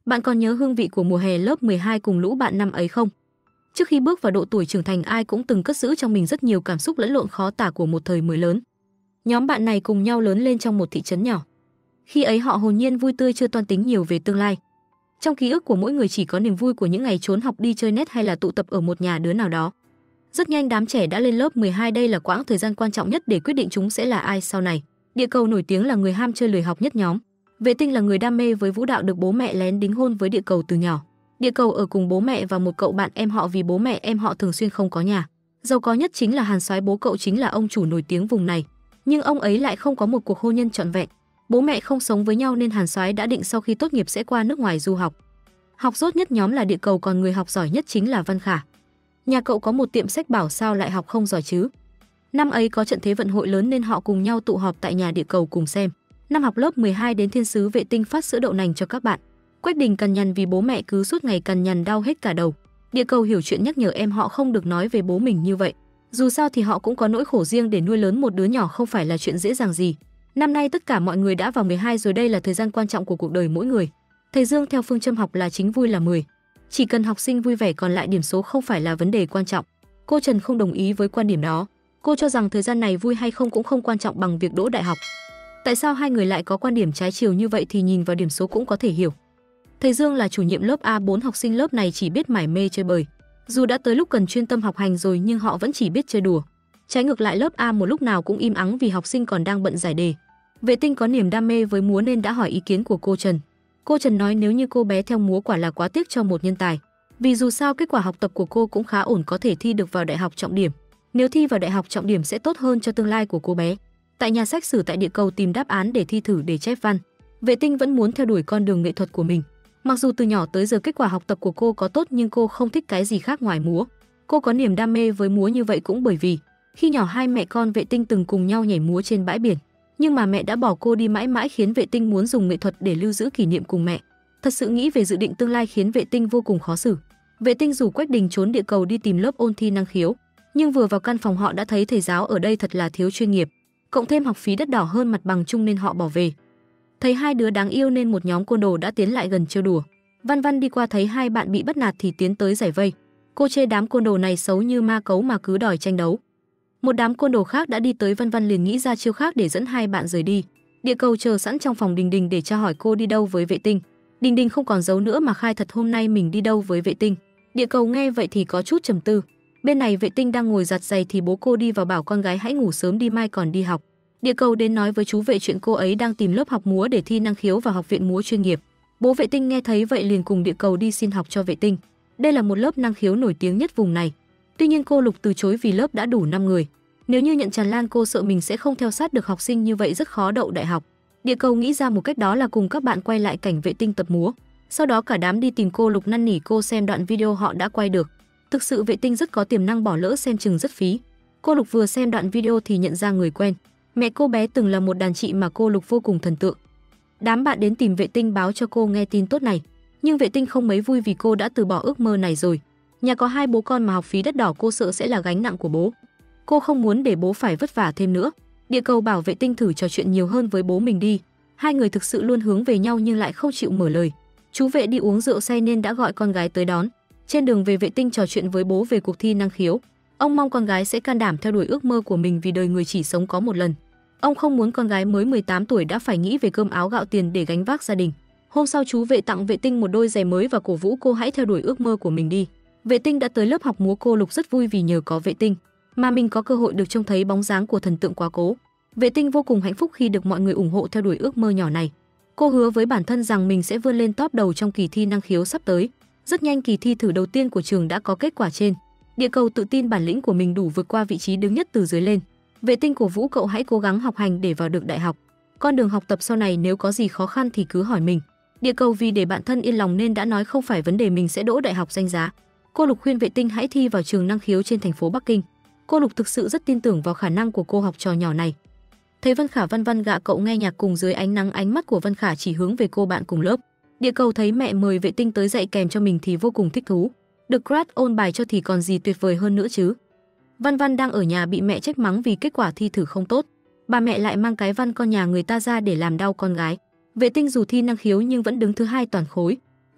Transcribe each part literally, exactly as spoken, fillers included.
Bạn còn nhớ hương vị của mùa hè lớp mười hai cùng lũ bạn năm ấy không? Trước khi bước vào độ tuổi trưởng thành, ai cũng từng cất giữ trong mình rất nhiều cảm xúc lẫn lộn khó tả của một thời mới lớn. Nhóm bạn này cùng nhau lớn lên trong một thị trấn nhỏ. Khi ấy họ hồn nhiên vui tươi, chưa toan tính nhiều về tương lai. Trong ký ức của mỗi người chỉ có niềm vui của những ngày trốn học, đi chơi net hay là tụ tập ở một nhà đứa nào đó. Rất nhanh đám trẻ đã lên lớp mười hai, đây là quãng thời gian quan trọng nhất để quyết định chúng sẽ là ai sau này. Địa Cầu nổi tiếng là người ham chơi lười học nhất nhóm. Vệ Tinh là người đam mê với vũ đạo, được bố mẹ lén đính hôn với Địa Cầu từ nhỏ. Địa Cầu ở cùng bố mẹ và một cậu bạn em họ vì bố mẹ em họ thường xuyên không có nhà. Giàu có nhất chính là Hàn Soái, bố cậu chính là ông chủ nổi tiếng vùng này. Nhưng ông ấy lại không có một cuộc hôn nhân trọn vẹn. Bố mẹ không sống với nhau nên Hàn Soái đã định sau khi tốt nghiệp sẽ qua nước ngoài du học. Học dốt nhất nhóm là Địa Cầu, còn người học giỏi nhất chính là Văn Khả. Nhà cậu có một tiệm sách, bảo sao lại học không giỏi chứ. Năm ấy có trận thế vận hội lớn nên họ cùng nhau tụ họp tại nhà Địa Cầu cùng xem. Năm học lớp mười hai đến thiên sứ Vệ Tinh phát sữa đậu nành cho các bạn. Quách Đình cằn nhằn vì bố mẹ cứ suốt ngày cằn nhằn đau hết cả đầu. Địa Cầu hiểu chuyện nhắc nhở em họ không được nói về bố mình như vậy. Dù sao thì họ cũng có nỗi khổ riêng, để nuôi lớn một đứa nhỏ không phải là chuyện dễ dàng gì. Năm nay tất cả mọi người đã vào mười hai rồi, đây là thời gian quan trọng của cuộc đời mỗi người. Thầy Dương theo phương châm học là chính vui là mười. Chỉ cần học sinh vui vẻ, còn lại điểm số không phải là vấn đề quan trọng. Cô Trần không đồng ý với quan điểm đó. Cô cho rằng thời gian này vui hay không cũng không quan trọng bằng việc đỗ đại học. Tại sao hai người lại có quan điểm trái chiều như vậy thì nhìn vào điểm số cũng có thể hiểu. Thầy Dương là chủ nhiệm lớp A bốn, học sinh lớp này chỉ biết mải mê chơi bời. Dù đã tới lúc cần chuyên tâm học hành rồi nhưng họ vẫn chỉ biết chơi đùa. Trái ngược lại, lớp A một lúc nào cũng im ắng vì học sinh còn đang bận giải đề. Vệ Tinh có niềm đam mê với múa nên đã hỏi ý kiến của cô Trần. Cô Trần nói nếu như cô bé theo múa quả là quá tiếc cho một nhân tài. Vì dù sao kết quả học tập của cô cũng khá ổn, có thể thi được vào đại học trọng điểm. Nếu thi vào đại học trọng điểm sẽ tốt hơn cho tương lai của cô bé. Tại nhà sách sử tại Địa Cầu tìm đáp án để thi thử để chép văn. Vệ Tinh vẫn muốn theo đuổi con đường nghệ thuật của mình. Mặc dù từ nhỏ tới giờ kết quả học tập của cô có tốt nhưng cô không thích cái gì khác ngoài múa. Cô có niềm đam mê với múa như vậy cũng bởi vì khi nhỏ hai mẹ con Vệ Tinh từng cùng nhau nhảy múa trên bãi biển. Nhưng mà mẹ đã bỏ cô đi mãi mãi, khiến Vệ Tinh muốn dùng nghệ thuật để lưu giữ kỷ niệm cùng mẹ. Thật sự nghĩ về dự định tương lai khiến Vệ Tinh vô cùng khó xử. Vệ Tinh rủ Quách Đình trốn Địa Cầu đi tìm lớp ôn thi năng khiếu. Nhưng vừa vào căn phòng họ đã thấy thầy giáo ở đây thật là thiếu chuyên nghiệp. Cộng thêm học phí đắt đỏ hơn mặt bằng chung nên họ bỏ về. Thấy hai đứa đáng yêu nên một nhóm côn đồ đã tiến lại gần trêu đùa. Văn Văn đi qua thấy hai bạn bị bắt nạt thì tiến tới giải vây. Cô chê đám côn đồ này xấu như ma cấu mà cứ đòi tranh đấu. Một đám côn đồ khác đã đi tới, Văn Văn liền nghĩ ra chiêu khác để dẫn hai bạn rời đi. Địa Cầu chờ sẵn trong phòng Đình Đình để tra hỏi cô đi đâu với Vệ Tinh. Đình Đình không còn giấu nữa mà khai thật hôm nay mình đi đâu với Vệ Tinh. Địa Cầu nghe vậy thì có chút trầm tư. Bên này Vệ Tinh đang ngồi giặt giày thì bố cô đi vào bảo con gái hãy ngủ sớm đi, mai còn đi học. Địa Cầu đến nói với chú Vệ chuyện cô ấy đang tìm lớp học múa để thi năng khiếu vào học viện múa chuyên nghiệp. Bố Vệ Tinh nghe thấy vậy liền cùng Địa Cầu đi xin học cho Vệ Tinh. Đây là một lớp năng khiếu nổi tiếng nhất vùng này. Tuy nhiên cô Lục từ chối vì lớp đã đủ năm người. Nếu như nhận tràn lan cô sợ mình sẽ không theo sát được học sinh, như vậy rất khó đậu đại học. Địa Cầu nghĩ ra một cách, đó là cùng các bạn quay lại cảnh Vệ Tinh tập múa. Sau đó cả đám đi tìm cô Lục năn nỉ cô xem đoạn video họ đã quay được. Thực sự Vệ Tinh rất có tiềm năng, bỏ lỡ xem chừng rất phí. Cô Lục vừa xem đoạn video thì nhận ra người quen. Mẹ cô bé từng là một đàn chị mà cô Lục vô cùng thần tượng. Đám bạn đến tìm Vệ Tinh báo cho cô nghe tin tốt này. Nhưng Vệ Tinh không mấy vui vì cô đã từ bỏ ước mơ này rồi. Nhà có hai bố con mà học phí đắt đỏ cô sợ sẽ là gánh nặng của bố. Cô không muốn để bố phải vất vả thêm nữa. Địa Cầu bảo Vệ Tinh thử trò chuyện nhiều hơn với bố mình đi. Hai người thực sự luôn hướng về nhau nhưng lại không chịu mở lời. Chú Vệ đi uống rượu say nên đã gọi con gái tới đón. Trên đường về, Vệ Tinh trò chuyện với bố về cuộc thi năng khiếu. Ông mong con gái sẽ can đảm theo đuổi ước mơ của mình vì đời người chỉ sống có một lần. Ông không muốn con gái mới mười tám tuổi đã phải nghĩ về cơm áo gạo tiền để gánh vác gia đình. Hôm sau chú Vệ tặng Vệ Tinh một đôi giày mới và cổ vũ cô hãy theo đuổi ước mơ của mình đi. Vệ Tinh đã tới lớp học múa, cô Lục rất vui vì nhờ có Vệ Tinh mà mình có cơ hội được trông thấy bóng dáng của thần tượng quá cố. Vệ Tinh vô cùng hạnh phúc khi được mọi người ủng hộ theo đuổi ước mơ nhỏ này. Cô hứa với bản thân rằng mình sẽ vươn lên top đầu trong kỳ thi năng khiếu sắp tới. Rất nhanh kỳ thi thử đầu tiên của trường đã có kết quả trên. Địa Cầu tự tin bản lĩnh của mình đủ vượt qua vị trí đứng nhất từ dưới lên. Vệ Tinh cổ vũ cậu hãy cố gắng học hành để vào được đại học. Con đường học tập sau này nếu có gì khó khăn thì cứ hỏi mình. Địa Cầu vì để bản thân yên lòng nên đã nói không phải vấn đề, mình sẽ đỗ đại học danh giá. Cô Lục khuyên Vệ Tinh hãy thi vào trường năng khiếu trên thành phố Bắc Kinh. Cô Lục thực sự rất tin tưởng vào khả năng của cô học trò nhỏ này. Thấy Văn Khả Văn Văn gạ cậu nghe nhạc cùng dưới ánh nắng, ánh mắt của Văn Khả chỉ hướng về cô bạn cùng lớp. Địa Cầu thấy mẹ mời Vệ Tinh tới dạy kèm cho mình thì vô cùng thích thú. Được crush ôn bài cho thì còn gì tuyệt vời hơn nữa chứ. Văn Văn đang ở nhà bị mẹ trách mắng vì kết quả thi thử không tốt. Bà mẹ lại mang cái văn con nhà người ta ra để làm đau con gái. Vệ Tinh dù thi năng khiếu nhưng vẫn đứng thứ hai toàn khối.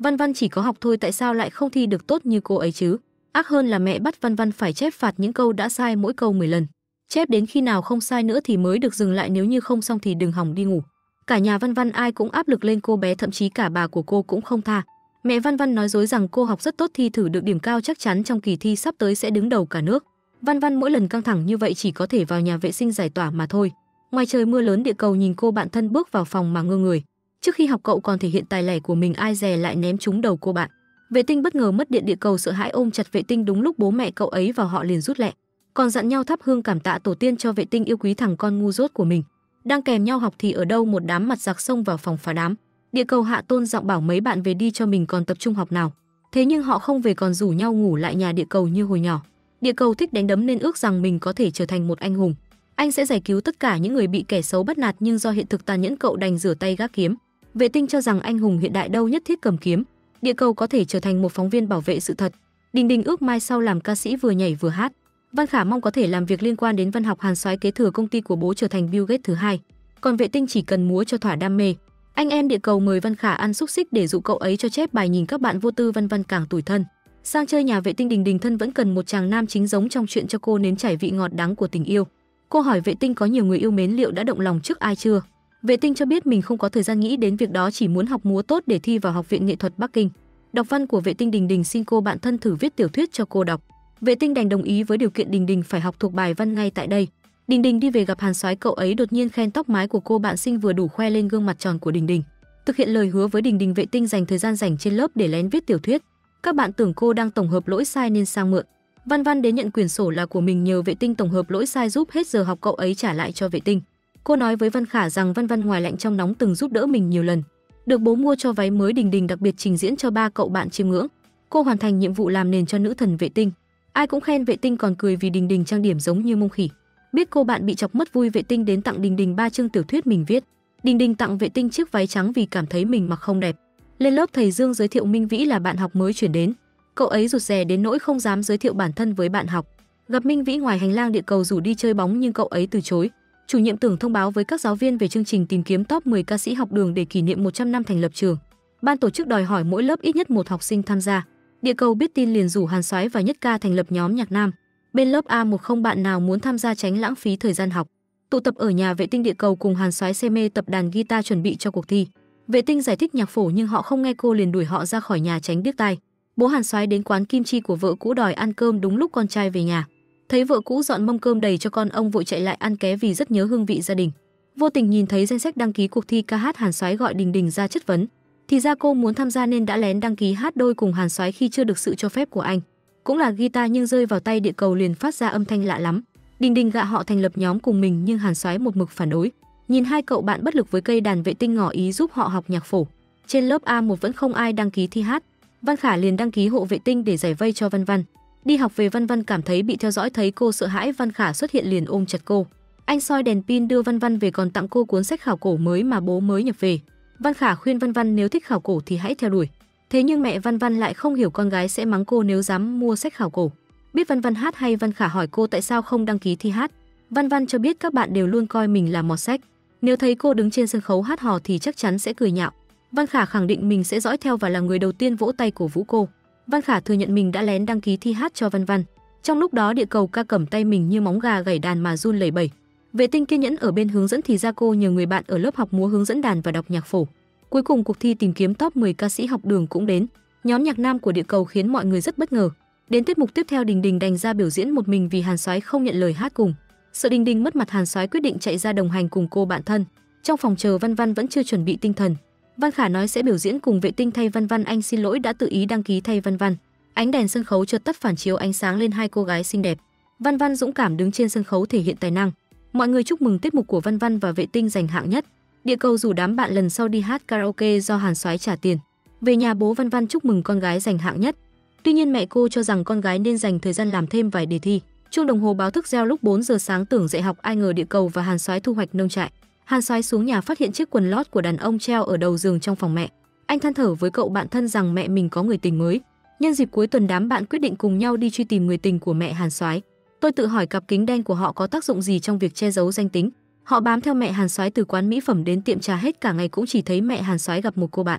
Văn Văn chỉ có học thôi tại sao lại không thi được tốt như cô ấy chứ? Ác hơn là mẹ bắt Văn Văn phải chép phạt những câu đã sai mỗi câu mười lần. Chép đến khi nào không sai nữa thì mới được dừng lại, nếu như không xong thì đừng hòng đi ngủ. Cả nhà Văn Văn ai cũng áp lực lên cô bé, thậm chí cả bà của cô cũng không tha. Mẹ Văn Văn nói dối rằng cô học rất tốt, thi thử được điểm cao, chắc chắn trong kỳ thi sắp tới sẽ đứng đầu cả nước. Văn Văn mỗi lần căng thẳng như vậy chỉ có thể vào nhà vệ sinh giải tỏa mà thôi. Ngoài trời mưa lớn, Địa Cầu nhìn cô bạn thân bước vào phòng mà ngơ người. Trước khi học cậu còn thể hiện tài lẻ của mình, ai dè lại ném trúng đầu cô bạn. Vệ Tinh bất ngờ mất điện, Địa Cầu sợ hãi ôm chặt Vệ Tinh, đúng lúc bố mẹ cậu ấy vào họ liền rút lẹ. Còn dặn nhau thắp hương cảm tạ tổ tiên cho Vệ Tinh yêu quý thằng con ngu dốt của mình. Đang kèm nhau học thì ở đâu một đám mặt giặc xông vào phòng phá đám. Địa Cầu hạ tôn giọng bảo mấy bạn về đi cho mình còn tập trung học nào. Thế nhưng họ không về, còn rủ nhau ngủ lại nhà Địa Cầu như hồi nhỏ. Địa Cầu thích đánh đấm nên ước rằng mình có thể trở thành một anh hùng. Anh sẽ giải cứu tất cả những người bị kẻ xấu bắt nạt, nhưng do hiện thực tàn nhẫn cậu đành rửa tay gác kiếm. Vệ Tinh cho rằng anh hùng hiện đại đâu nhất thiết cầm kiếm. Địa Cầu có thể trở thành một phóng viên bảo vệ sự thật. Đình Đình ước mai sau làm ca sĩ vừa nhảy vừa hát. Văn Khả mong có thể làm việc liên quan đến văn học. Hàn Soái kế thừa công ty của bố trở thành Bill Gates thứ hai. Còn Vệ Tinh chỉ cần múa cho thỏa đam mê. Anh em Địa Cầu mời Văn Khả ăn xúc xích để dụ cậu ấy cho chép bài, nhìn các bạn vô tư. Văn Văn càng tủi thân. Sang chơi nhà Vệ Tinh, Đình Đình thân vẫn cần một chàng nam chính giống trong chuyện cho cô nếm trải vị ngọt đắng của tình yêu. Cô hỏi Vệ Tinh có nhiều người yêu mến, liệu đã động lòng trước ai chưa? Vệ Tinh cho biết mình không có thời gian nghĩ đến việc đó, chỉ muốn học múa tốt để thi vào Học viện Nghệ thuật Bắc Kinh. Đọc văn của Vệ Tinh, Đình Đình xin cô bạn thân thử viết tiểu thuyết cho cô đọc. Vệ Tinh đành đồng ý với điều kiện Đình Đình phải học thuộc bài văn ngay tại đây. Đình Đình đi về gặp Hàn Soái, cậu ấy đột nhiên khen tóc mái của cô bạn xinh vừa đủ khoe lên gương mặt tròn của Đình Đình. Thực hiện lời hứa với Đình Đình, Vệ Tinh dành thời gian rảnh trên lớp để lén viết tiểu thuyết. Các bạn tưởng cô đang tổng hợp lỗi sai nên sang mượn. Văn Văn đến nhận quyển sổ là của mình, nhờ Vệ Tinh tổng hợp lỗi sai giúp hết giờ học cậu ấy trả lại cho Vệ Tinh. Cô nói với Văn Khả rằng Văn Văn ngoài lạnh trong nóng từng giúp đỡ mình nhiều lần. Được bố mua cho váy mới, Đình Đình đặc biệt trình diễn cho ba cậu bạn chiêm ngưỡng. Cô hoàn thành nhiệm vụ làm nền cho nữ thần Vệ Tinh. Ai cũng khen Vệ Tinh, còn cười vì Đình Đình trang điểm giống như mông khỉ. Biết cô bạn bị chọc mất vui, Vệ Tinh đến tặng Đình Đình ba chương tiểu thuyết mình viết. Đình Đình tặng Vệ Tinh chiếc váy trắng vì cảm thấy mình mặc không đẹp. Lên lớp, thầy Dương giới thiệu Minh Vĩ là bạn học mới chuyển đến. Cậu ấy rụt rè đến nỗi không dám giới thiệu bản thân với bạn học. Gặp Minh Vĩ ngoài hành lang, Địa Cầu rủ đi chơi bóng nhưng cậu ấy từ chối. Chủ nhiệm tưởng thông báo với các giáo viên về chương trình tìm kiếm top mười ca sĩ học đường để kỷ niệm một trăm năm thành lập trường. Ban tổ chức đòi hỏi mỗi lớp ít nhất một học sinh tham gia. Địa Cầu biết tin liền rủ Hàn Soái và Nhất Ca thành lập nhóm nhạc nam. Bên lớp A một không bạn nào muốn tham gia tránh lãng phí thời gian học. Tụ tập ở nhà Vệ Tinh, Địa Cầu cùng Hàn Soái say mê tập đàn guitar chuẩn bị cho cuộc thi. Vệ Tinh giải thích nhạc phổ nhưng họ không nghe, cô liền đuổi họ ra khỏi nhà tránh điếc tai. Bố Hàn Soái đến quán kim chi của vợ cũ đòi ăn cơm, đúng lúc con trai về nhà. Thấy vợ cũ dọn mâm cơm đầy cho con, ông vội chạy lại ăn ké vì rất nhớ hương vị gia đình. Vô tình nhìn thấy danh sách đăng ký cuộc thi ca hát, Hàn Soái gọi Đình Đình ra chất vấn. Thì ra cô muốn tham gia nên đã lén đăng ký hát đôi cùng Hàn Soái khi chưa được sự cho phép của anh. Cũng là guitar nhưng rơi vào tay Địa Cầu liền phát ra âm thanh lạ lắm. Đình Đình gạ họ thành lập nhóm cùng mình nhưng Hàn Soái một mực phản đối. Nhìn hai cậu bạn bất lực với cây đàn, Vệ Tinh ngỏ ý giúp họ học nhạc phổ. Trên lớp A một vẫn không ai đăng ký thi hát. Văn Khả liền đăng ký hộ Vệ Tinh để giải vây cho Văn Văn. Đi học về, Văn Văn cảm thấy bị theo dõi, thấy cô sợ hãi, Văn Khả xuất hiện liền ôm chặt cô. Anh soi đèn pin đưa Văn Văn về, còn tặng cô cuốn sách khảo cổ mới mà bố mới nhập về. Văn Khả khuyên Văn Văn nếu thích khảo cổ thì hãy theo đuổi. Thế nhưng mẹ Văn Văn lại không hiểu con gái sẽ mắng cô nếu dám mua sách khảo cổ. Biết Văn Văn hát hay, Văn Khả hỏi cô tại sao không đăng ký thi hát. Văn Văn cho biết các bạn đều luôn coi mình là mọt sách. Nếu thấy cô đứng trên sân khấu hát hò thì chắc chắn sẽ cười nhạo. Văn Khả khẳng định mình sẽ dõi theo và là người đầu tiên vỗ tay cổ vũ cô. Văn Khả thừa nhận mình đã lén đăng ký thi hát cho Văn Văn. Trong lúc đó, Địa Cầu ca cầm tay mình như móng gà gảy đàn mà run lẩy bẩy. Vệ Tinh kiên nhẫn ở bên hướng dẫn thì ra cô nhờ người bạn ở lớp học múa hướng dẫn đàn và đọc nhạc phổ. Cuối cùng cuộc thi tìm kiếm top mười ca sĩ học đường cũng đến. Nhóm nhạc nam của Địa Cầu khiến mọi người rất bất ngờ. Đến tiết mục tiếp theo, Đình Đình đành ra biểu diễn một mình vì Hàn Soái không nhận lời hát cùng. Sợ Đình Đình mất mặt, Hàn Soái quyết định chạy ra đồng hành cùng cô bạn thân. Trong phòng chờ, Văn Văn vẫn chưa chuẩn bị tinh thần. Văn Khả nói sẽ biểu diễn cùng Vệ Tinh thay Văn Văn, anh xin lỗi đã tự ý đăng ký thay Văn Văn. Ánh đèn sân khấu chợt tắt, phản chiếu ánh sáng lên hai cô gái xinh đẹp. Văn Văn dũng cảm đứng trên sân khấu thể hiện tài năng. Mọi người chúc mừng tiết mục của Văn Văn và Vệ Tinh giành hạng nhất. Địa Cầu rủ đám bạn lần sau đi hát karaoke do Hàn Soái trả tiền. Về nhà, bố Văn Văn chúc mừng con gái giành hạng nhất. Tuy nhiên mẹ cô cho rằng con gái nên dành thời gian làm thêm vài đề thi. Chuông đồng hồ báo thức reo lúc bốn giờ sáng, tưởng dạy học, ai ngờ Địa Cầu và Hàn Soái thu hoạch nông trại. Hàn Soái xuống nhà phát hiện chiếc quần lót của đàn ông treo ở đầu giường trong phòng mẹ. Anh than thở với cậu bạn thân rằng mẹ mình có người tình mới. Nhân dịp cuối tuần, đám bạn quyết định cùng nhau đi truy tìm người tình của mẹ Hàn Soái. Tôi tự hỏi cặp kính đen của họ có tác dụng gì trong việc che giấu danh tính. Họ bám theo mẹ Hàn Soái từ quán mỹ phẩm đến tiệm trà, hết cả ngày cũng chỉ thấy mẹ Hàn Soái gặp một cô bạn.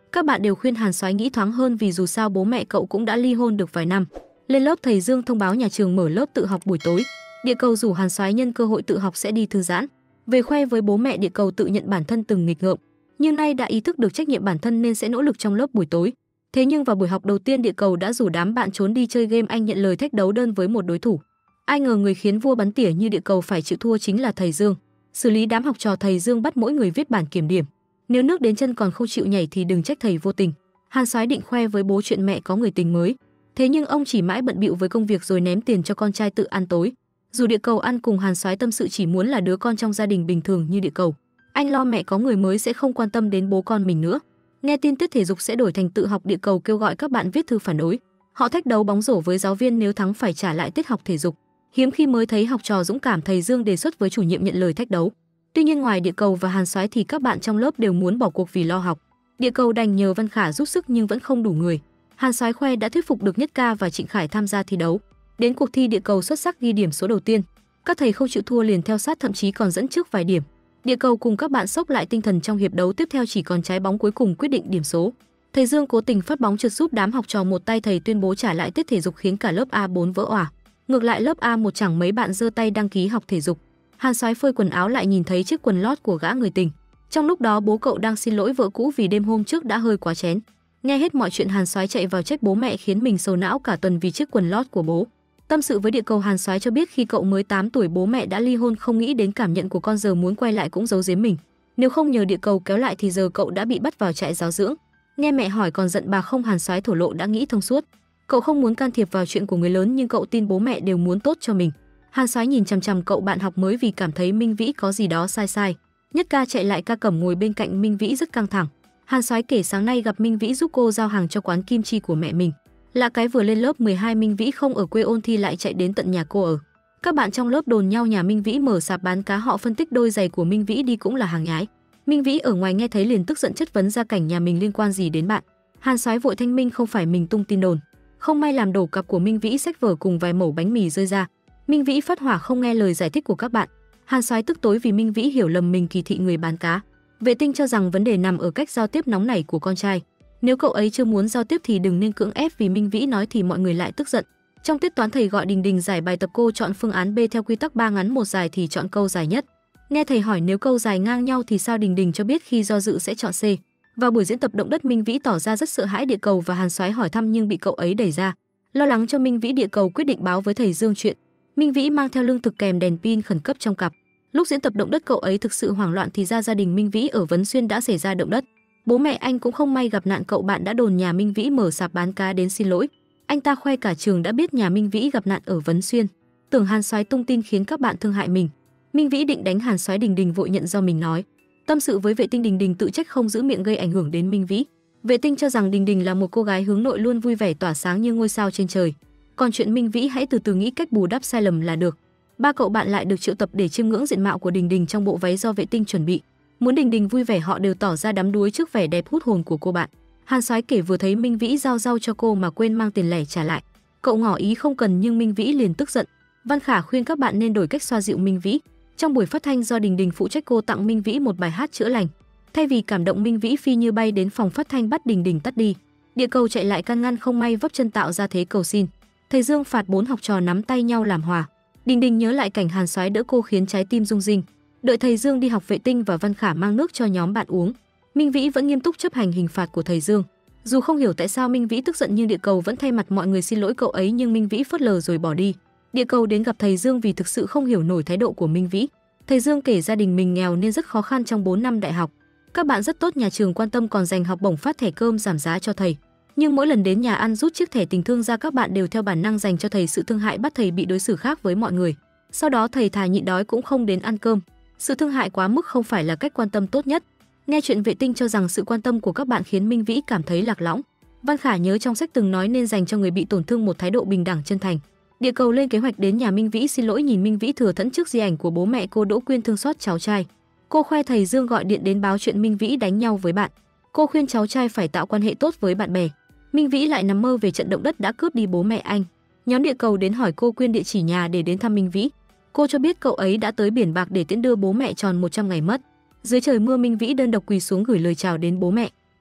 Các bạn đều khuyên Hàn Soái nghĩ thoáng hơn vì dù sao bố mẹ cậu cũng đã ly hôn được vài năm. Lên lớp thầy Dương thông báo nhà trường mở lớp tự học buổi tối. Địa Cầu rủ Hàn Soái nhân cơ hội tự học sẽ đi thư giãn. Về khoe với bố mẹ, Địa Cầu tự nhận bản thân từng nghịch ngợm, nhưng nay đã ý thức được trách nhiệm bản thân nên sẽ nỗ lực trong lớp buổi tối. Thế nhưng vào buổi học đầu tiên, Địa Cầu đã rủ đám bạn trốn đi chơi game. Anh nhận lời thách đấu đơn với một đối thủ. Ai ngờ người khiến vua bắn tỉa như Địa Cầu phải chịu thua chính là thầy Dương. Xử lý đám học trò, thầy Dương bắt mỗi người viết bản kiểm điểm. Nếu nước đến chân còn không chịu nhảy thì đừng trách thầy vô tình. Hàn Soái định khoe với bố chuyện mẹ có người tình mới, thế nhưng ông chỉ mãi bận bịu với công việc rồi ném tiền cho con trai tự ăn tối. Dù Địa Cầu ăn cùng Hàn Soái tâm sự chỉ muốn là đứa con trong gia đình bình thường như Địa Cầu. Anh lo mẹ có người mới sẽ không quan tâm đến bố con mình nữa. Nghe tin tiết thể dục sẽ đổi thành tự học, Địa Cầu kêu gọi các bạn viết thư phản đối. Họ thách đấu bóng rổ với giáo viên, nếu thắng phải trả lại tiết học thể dục. Hiếm khi mới thấy học trò dũng cảm, thầy Dương đề xuất với chủ nhiệm nhận lời thách đấu. Tuy nhiên ngoài Địa Cầu và Hàn Soái thì các bạn trong lớp đều muốn bỏ cuộc vì lo học. Địa Cầu đành nhờ Văn Khả giúp sức nhưng vẫn không đủ người. Hàn Soái khoe đã thuyết phục được Nhất Ca và Trịnh Khải tham gia thi đấu. Đến cuộc thi, Địa Cầu xuất sắc ghi điểm số đầu tiên. Các thầy không chịu thua liền theo sát, thậm chí còn dẫn trước vài điểm. Địa Cầu cùng các bạn sốc lại tinh thần trong hiệp đấu tiếp theo, chỉ còn trái bóng cuối cùng quyết định điểm số. Thầy Dương cố tình phát bóng trượt giúp đám học trò một tay, thầy tuyên bố trả lại tiết thể dục khiến cả lớp A bốn vỡ òa. Ngược lại lớp A một chẳng mấy bạn giơ tay đăng ký học thể dục. Hàn Soái phơi quần áo lại nhìn thấy chiếc quần lót của gã người tình. Trong lúc đó bố cậu đang xin lỗi vợ cũ vì đêm hôm trước đã hơi quá chén. Nghe hết mọi chuyện, Hàn Soái chạy vào trách bố mẹ khiến mình sầu não cả tuần vì chiếc quần lót của bố. Tâm sự với Địa Cầu, Hàn Soái cho biết khi cậu mới tám tuổi bố mẹ đã ly hôn, không nghĩ đến cảm nhận của con, giờ muốn quay lại cũng giấu giếm mình. Nếu không nhờ Địa Cầu kéo lại thì giờ cậu đã bị bắt vào trại giáo dưỡng. Nghe mẹ hỏi còn giận bà không, Hàn Soái thổ lộ đã nghĩ thông suốt. Cậu không muốn can thiệp vào chuyện của người lớn nhưng cậu tin bố mẹ đều muốn tốt cho mình. Hàn Soái nhìn chằm chằm cậu bạn học mới vì cảm thấy Minh Vĩ có gì đó sai sai. Nhất Ca chạy lại, Ca Cẩm ngồi bên cạnh Minh Vĩ rất căng thẳng. Hàn Soái kể sáng nay gặp Minh Vĩ giúp cô giao hàng cho quán kim chi của mẹ mình. Là cái vừa lên lớp mười hai Minh Vĩ không ở quê ôn thi lại chạy đến tận nhà cô ở. Các bạn trong lớp đồn nhau nhà Minh Vĩ mở sạp bán cá, họ phân tích đôi giày của Minh Vĩ đi cũng là hàng nhái. Minh Vĩ ở ngoài nghe thấy liền tức giận chất vấn gia cảnh nhà mình liên quan gì đến bạn. Hàn Soái vội thanh minh không phải mình tung tin đồn. Không may làm đổ cặp của Minh Vĩ, sách vở cùng vài mẩu bánh mì rơi ra. Minh Vĩ phát hỏa không nghe lời giải thích của các bạn. Hàn Soái tức tối vì Minh Vĩ hiểu lầm mình kỳ thị người bán cá. Vệ Tinh cho rằng vấn đề nằm ở cách giao tiếp nóng nảy của con trai. Nếu cậu ấy chưa muốn giao tiếp thì đừng nên cưỡng ép, vì Minh Vĩ nói thì mọi người lại tức giận. Trong tiết toán thầy gọi Đình Đình giải bài tập, cô chọn phương án B theo quy tắc ba ngắn một dài thì chọn câu dài nhất. Nghe thầy hỏi nếu câu dài ngang nhau thì sao, Đình Đình cho biết khi do dự sẽ chọn C. Vào buổi diễn tập động đất, Minh Vĩ tỏ ra rất sợ hãi Địa Cầu và Hàn Soái hỏi thăm nhưng bị cậu ấy đẩy ra. Lo lắng cho Minh Vĩ, Địa Cầu quyết định báo với thầy Dương chuyện. Minh Vĩ mang theo lương thực kèm đèn pin khẩn cấp trong cặp. Lúc diễn tập động đất cậu ấy thực sự hoảng loạn thì ra gia đình Minh Vĩ ở Vấn Xuyên đã xảy ra động đất. Bố mẹ anh cũng không may gặp nạn, cậu bạn đã đồn nhà Minh Vĩ mở sạp bán cá đến xin lỗi. Anh ta khoe cả trường đã biết nhà Minh Vĩ gặp nạn ở Vấn Xuyên. Tưởng Hàn Soái tung tin khiến các bạn thương hại mình. Minh Vĩ định đánh Hàn Soái, Đình Đình vội nhận do mình nói. Tâm sự với Vệ Tinh, Đình Đình tự trách không giữ miệng gây ảnh hưởng đến Minh Vĩ. Vệ Tinh cho rằng Đình Đình là một cô gái hướng nội luôn vui vẻ tỏa sáng như ngôi sao trên trời. Còn chuyện Minh Vĩ hãy từ từ nghĩ cách bù đắp sai lầm là được. Ba cậu bạn lại được triệu tập để chiêm ngưỡng diện mạo của Đình Đình trong bộ váy do Vệ Tinh chuẩn bị. Muốn Đình Đình vui vẻ họ đều tỏ ra đắm đuối trước vẻ đẹp hút hồn của cô bạn. Hàn Soái kể vừa thấy Minh Vĩ giao rau cho cô mà quên mang tiền lẻ trả lại. Cậu ngỏ ý không cần nhưng Minh Vĩ liền tức giận. Văn Khả khuyên các bạn nên đổi cách xoa dịu Minh Vĩ. Trong buổi phát thanh do Đình Đình phụ trách, cô tặng Minh Vĩ một bài hát chữa lành. Thay vì cảm động, Minh Vĩ phi như bay đến phòng phát thanh bắt Đình Đình tắt đi. Địa Cầu chạy lại can ngăn, không may vấp chân tạo ra thế cầu xin. Thầy Dương phạt bốn học trò nắm tay nhau làm hòa. Đình Đình nhớ lại cảnh Hàn Soái đỡ cô khiến trái tim rung rinh. Đợi thầy Dương đi học, Vệ Tinh và Văn Khả mang nước cho nhóm bạn uống. Minh Vĩ vẫn nghiêm túc chấp hành hình phạt của thầy Dương. Dù không hiểu tại sao Minh Vĩ tức giận nhưng Địa Cầu vẫn thay mặt mọi người xin lỗi cậu ấy, nhưng Minh Vĩ phớt lờ rồi bỏ đi. Địa Cầu đến gặp thầy Dương vì thực sự không hiểu nổi thái độ của Minh Vĩ. Thầy Dương kể gia đình mình nghèo nên rất khó khăn trong bốn năm đại học. Các bạn rất tốt, nhà trường quan tâm còn dành học bổng, phát thẻ cơm giảm giá cho thầy. Nhưng mỗi lần đến nhà ăn rút chiếc thẻ tình thương ra, các bạn đều theo bản năng dành cho thầy sự thương hại, bắt thầy bị đối xử khác với mọi người. Sau đó thầy thà nhịn đói cũng không đến ăn cơm. Sự thương hại quá mức không phải là cách quan tâm tốt nhất. Nghe chuyện, Vệ Tinh cho rằng sự quan tâm của các bạn khiến Minh Vĩ cảm thấy lạc lõng. Văn Khả nhớ trong sách từng nói nên dành cho người bị tổn thương một thái độ bình đẳng chân thành. Địa Cầu lên kế hoạch đến nhà Minh Vĩ xin lỗi, nhìn Minh Vĩ thừa thẫn trước di ảnh của bố mẹ cô Đỗ Quyên thương xót cháu trai. Cô khoe thầy Dương gọi điện đến báo chuyện Minh Vĩ đánh nhau với bạn. Cô khuyên cháu trai phải tạo quan hệ tốt với bạn bè. Minh Vĩ lại nằm mơ về trận động đất đã cướp đi bố mẹ anh. Nhóm Địa Cầu đến hỏi cô Quyên địa chỉ nhà để đến thăm Minh Vĩ. Cô cho biết cậu ấy đã tới Biển Bạc để tiễn đưa bố mẹ tròn một trăm ngày mất. Dưới trời mưa, Minh Vĩ đơn độc quỳ xuống gửi lời chào đến bố mẹ.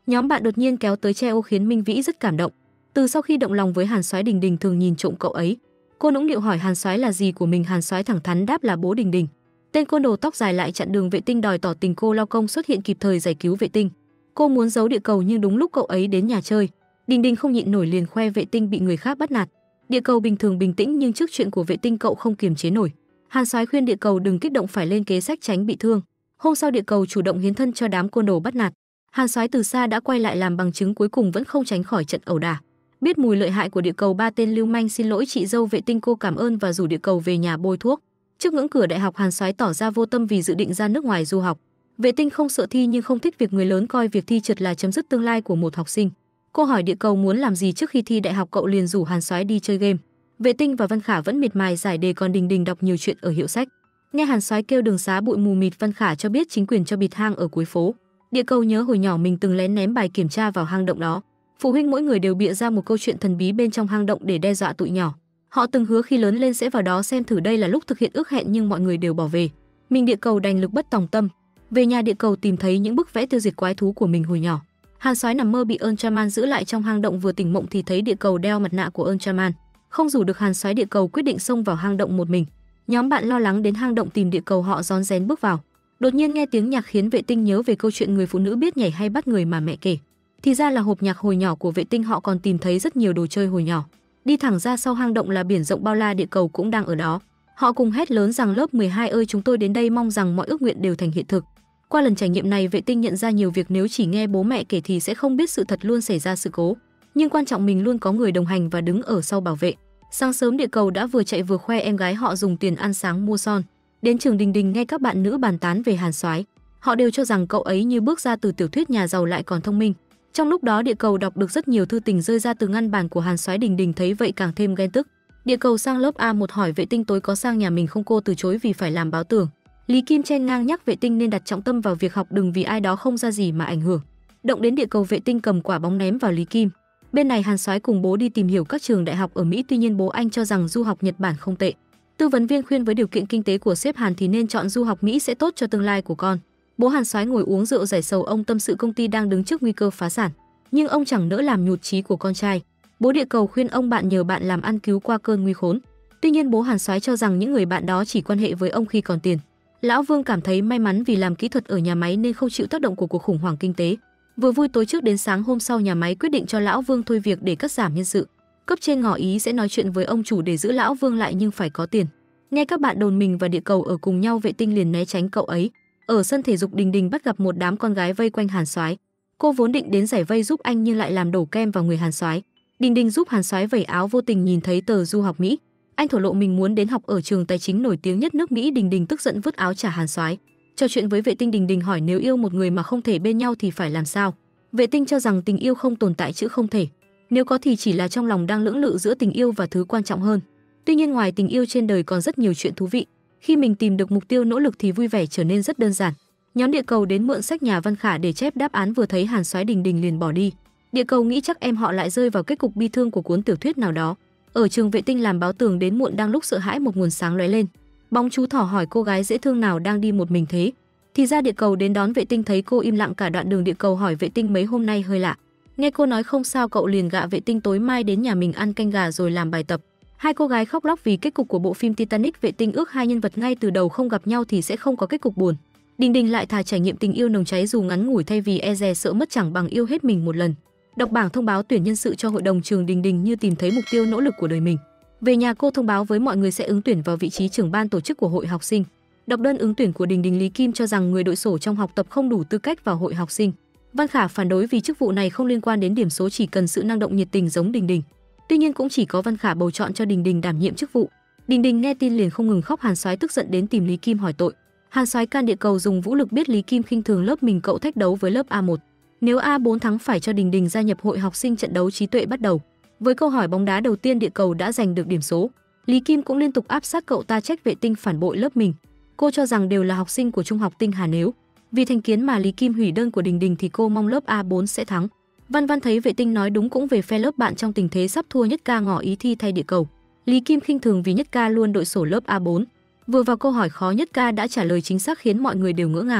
Nhóm bạn đột nhiên kéo tới che ô khiến Minh Vĩ rất cảm động. Từ sau khi động lòng với Hàn Soái, Đình Đình thường nhìn trộm cậu ấy. Cô nũng nịu hỏi Hàn Soái là gì của mình, Hàn Soái thẳng thắn đáp là bố Đình Đình. Tên côn đồ tóc dài lại chặn đường Vệ Tinh đòi tỏ tình, cô lao công xuất hiện kịp thời giải cứu Vệ Tinh. Cô muốn giấu Địa Cầu nhưng đúng lúc cậu ấy đến nhà chơi, Đình Đình không nhịn nổi liền khoe Vệ Tinh bị người khác bắt nạt. Địa Cầu bình thường bình tĩnh nhưng trước chuyện của Vệ Tinh cậu không kiềm chế nổi. Hàn Soái khuyên Địa Cầu đừng kích động, phải lên kế sách tránh bị thương. Hôm sau Địa Cầu chủ động hiến thân cho đám côn đồ bắt nạt. Hàn Soái từ xa đã quay lại làm bằng chứng, cuối cùng vẫn không tránh khỏi trận ẩu đả. Biết mùi lợi hại của Địa Cầu, ba tên lưu manh xin lỗi chị dâu Vệ Tinh, cô cảm ơn và rủ Địa Cầu về nhà bôi thuốc. Trước ngưỡng cửa đại học, Hàn Soái tỏ ra vô tâm vì dự định ra nước ngoài du học. Vệ Tinh không sợ thi nhưng không thích việc người lớn coi việc thi trượt là chấm dứt tương lai của một học sinh. Cô hỏi Địa Cầu muốn làm gì trước khi thi đại học, cậu liền rủ Hàn Soái đi chơi game. Vệ Tinh và Văn Khả vẫn miệt mài giải đề, còn Đình Đình đọc nhiều chuyện ở hiệu sách. Nghe Hàn Soái kêu đường xá bụi mù mịt, Văn Khả cho biết chính quyền cho bịt hang ở cuối phố. Địa Cầu nhớ hồi nhỏ mình từng lén ném bài kiểm tra vào hang động đó. Phụ huynh mỗi người đều bịa ra một câu chuyện thần bí bên trong hang động để đe dọa tụi nhỏ. Họ từng hứa khi lớn lên sẽ vào đó xem thử, đây là lúc thực hiện ước hẹn nhưng mọi người đều bỏ về. Mình Địa Cầu đành lực bất tòng tâm. Về nhà, Địa Cầu tìm thấy những bức vẽ tiêu diệt quái thú của mình hồi nhỏ. Hàn Soái nằm mơ bị Ultraman giữ lại trong hang động, vừa tỉnh mộng thì thấy Địa Cầu đeo mặt nạ của Ultraman. Không rủ được Hàn Soái, Địa Cầu quyết định xông vào hang động một mình. Nhóm bạn lo lắng đến hang động tìm Địa Cầu, họ rón rén bước vào. Đột nhiên nghe tiếng nhạc khiến Vệ Tinh nhớ về câu chuyện người phụ nữ biết nhảy hay bắt người mà mẹ kể. Thì ra là hộp nhạc hồi nhỏ của Vệ Tinh. Họ còn tìm thấy rất nhiều đồ chơi hồi nhỏ. Đi thẳng ra sau hang động là biển rộng bao la, Địa Cầu cũng đang ở đó. Họ cùng hét lớn rằng lớp mười hai ơi, chúng tôi đến đây, mong rằng mọi ước nguyện đều thành hiện thực. Qua lần trải nghiệm này, Vệ Tinh nhận ra nhiều việc nếu chỉ nghe bố mẹ kể thì sẽ không biết sự thật, luôn xảy ra sự cố. Nhưng quan trọng mình luôn có người đồng hành và đứng ở sau bảo vệ. Sáng sớm, Địa Cầu đã vừa chạy vừa khoe em gái họ dùng tiền ăn sáng mua son. Đến trường, Đình Đình nghe các bạn nữ bàn tán về Hàn Soái. Họ đều cho rằng cậu ấy như bước ra từ tiểu thuyết nhà giàu lại còn thông minh. Trong lúc đó, Địa Cầu đọc được rất nhiều thư tình rơi ra từ ngăn bàn của Hàn Soái. Đình Đình thấy vậy càng thêm ghen tức. Địa Cầu sang lớp A một hỏi Vệ Tinh tối có sang nhà mình không, cô từ chối vì phải làm báo tường. Lý Kim chen ngang nhắc Vệ Tinh nên đặt trọng tâm vào việc học, đừng vì ai đó không ra gì mà ảnh hưởng. Động đến Địa Cầu, Vệ Tinh cầm quả bóng ném vào Lý Kim. Bên này Hàn Soái cùng bố đi tìm hiểu các trường đại học ở Mỹ, tuy nhiên bố anh cho rằng du học Nhật Bản không tệ. Tư vấn viên khuyên với điều kiện kinh tế của sếp Hàn thì nên chọn du học Mỹ sẽ tốt cho tương lai của con. Bố Hàn Soái ngồi uống rượu giải sầu, ông tâm sự công ty đang đứng trước nguy cơ phá sản, nhưng ông chẳng nỡ làm nhụt chí của con trai. Bố Địa Cầu khuyên ông bạn nhờ bạn làm ăn cứu qua cơn nguy khốn. Tuy nhiên bố Hàn Soái cho rằng những người bạn đó chỉ quan hệ với ông khi còn tiền. Lão Vương cảm thấy may mắn vì làm kỹ thuật ở nhà máy nên không chịu tác động của cuộc khủng hoảng kinh tế. Vừa vui tối trước đến sáng hôm sau, nhà máy quyết định cho Lão Vương thôi việc để cắt giảm nhân sự. Cấp trên ngỏ ý sẽ nói chuyện với ông chủ để giữ Lão Vương lại nhưng phải có tiền. Nghe các bạn đồn mình và Địa Cầu ở cùng nhau, Vệ Tinh liền né tránh cậu ấy. Ở sân thể dục, Đình Đình bắt gặp một đám con gái vây quanh Hàn Soái. Cô vốn định đến giải vây giúp anh nhưng lại làm đổ kem vào người Hàn Soái. Đình Đình giúp Hàn Soái vẩy áo, vô tình nhìn thấy tờ du học Mỹ. Anh thổ lộ mình muốn đến học ở trường tài chính nổi tiếng nhất nước Mỹ. Đình Đình tức giận vứt áo trả Hàn Soái. Trò chuyện với Vệ Tinh, Đình Đình hỏi nếu yêu một người mà không thể bên nhau thì phải làm sao. Vệ Tinh cho rằng tình yêu không tồn tại chữ không thể. Nếu có thì chỉ là trong lòng đang lưỡng lự giữa tình yêu và thứ quan trọng hơn. Tuy nhiên ngoài tình yêu trên đời còn rất nhiều chuyện thú vị. Khi mình tìm được mục tiêu, nỗ lực thì vui vẻ trở nên rất đơn giản. Nhóm Địa Cầu đến mượn sách nhà Văn Khả để chép đáp án, vừa thấy Hàn Soái, Đình Đình liền bỏ đi. Địa Cầu nghĩ chắc em họ lại rơi vào kết cục bi thương của cuốn tiểu thuyết nào đó. Ở trường, Vệ Tinh làm báo tường đến muộn, đang lúc sợ hãi một nguồn sáng lóe lên. Bóng chú thỏ hỏi cô gái dễ thương nào đang đi một mình thế. Thì ra Địa Cầu đến đón Vệ Tinh, thấy cô im lặng cả đoạn đường. Địa Cầu hỏi Vệ Tinh mấy hôm nay hơi lạ. Nghe cô nói không sao, cậu liền gạ Vệ Tinh tối mai đến nhà mình ăn canh gà rồi làm bài tập. Hai cô gái khóc lóc vì kết cục của bộ phim Titanic. Vệ Tinh ước hai nhân vật ngay từ đầu không gặp nhau thì sẽ không có kết cục buồn. Đình Đình lại thà trải nghiệm tình yêu nồng cháy dù ngắn ngủi thay vì e dè sợ mất chẳng bằng yêu hết mình một lần. Đọc bảng thông báo tuyển nhân sự cho hội đồng trường, Đình Đình như tìm thấy mục tiêu nỗ lực của đời mình. Về nhà cô thông báo với mọi người sẽ ứng tuyển vào vị trí trưởng ban tổ chức của hội học sinh. Đọc đơn ứng tuyển của Đình Đình, Lý Kim cho rằng người đội sổ trong học tập không đủ tư cách vào hội học sinh. Văn Khả phản đối vì chức vụ này không liên quan đến điểm số, chỉ cần sự năng động nhiệt tình giống Đình Đình. Tuy nhiên cũng chỉ có Văn Khả bầu chọn cho Đình Đình đảm nhiệm chức vụ. Đình Đình nghe tin liền không ngừng khóc. Hàn Soái tức giận đến tìm Lý Kim hỏi tội. Hàn Soái can Địa Cầu dùng vũ lực, biết Lý Kim khinh thường lớp mình, cậu thách đấu với lớp A một. Nếu A bốn thắng phải cho Đình Đình gia nhập hội học sinh. Trận đấu trí tuệ bắt đầu. Với câu hỏi bóng đá đầu tiên, Địa Cầu đã giành được điểm số. Lý Kim cũng liên tục áp sát cậu ta, trách Vệ Tinh phản bội lớp mình. Cô cho rằng đều là học sinh của Trung học Tinh Hà, nếu vì thành kiến mà Lý Kim hủy đơn của Đình Đình thì cô mong lớp A bốn sẽ thắng. Văn Văn thấy Vệ Tinh nói đúng cũng về phe lớp bạn, trong tình thế sắp thua Nhất Ca ngỏ ý thi thay Địa Cầu. Lý Kim khinh thường vì Nhất Ca luôn đội sổ lớp A bốn. Vừa vào câu hỏi khó, Nhất Ca đã trả lời chính xác khiến mọi người đều ngỡ ngàng.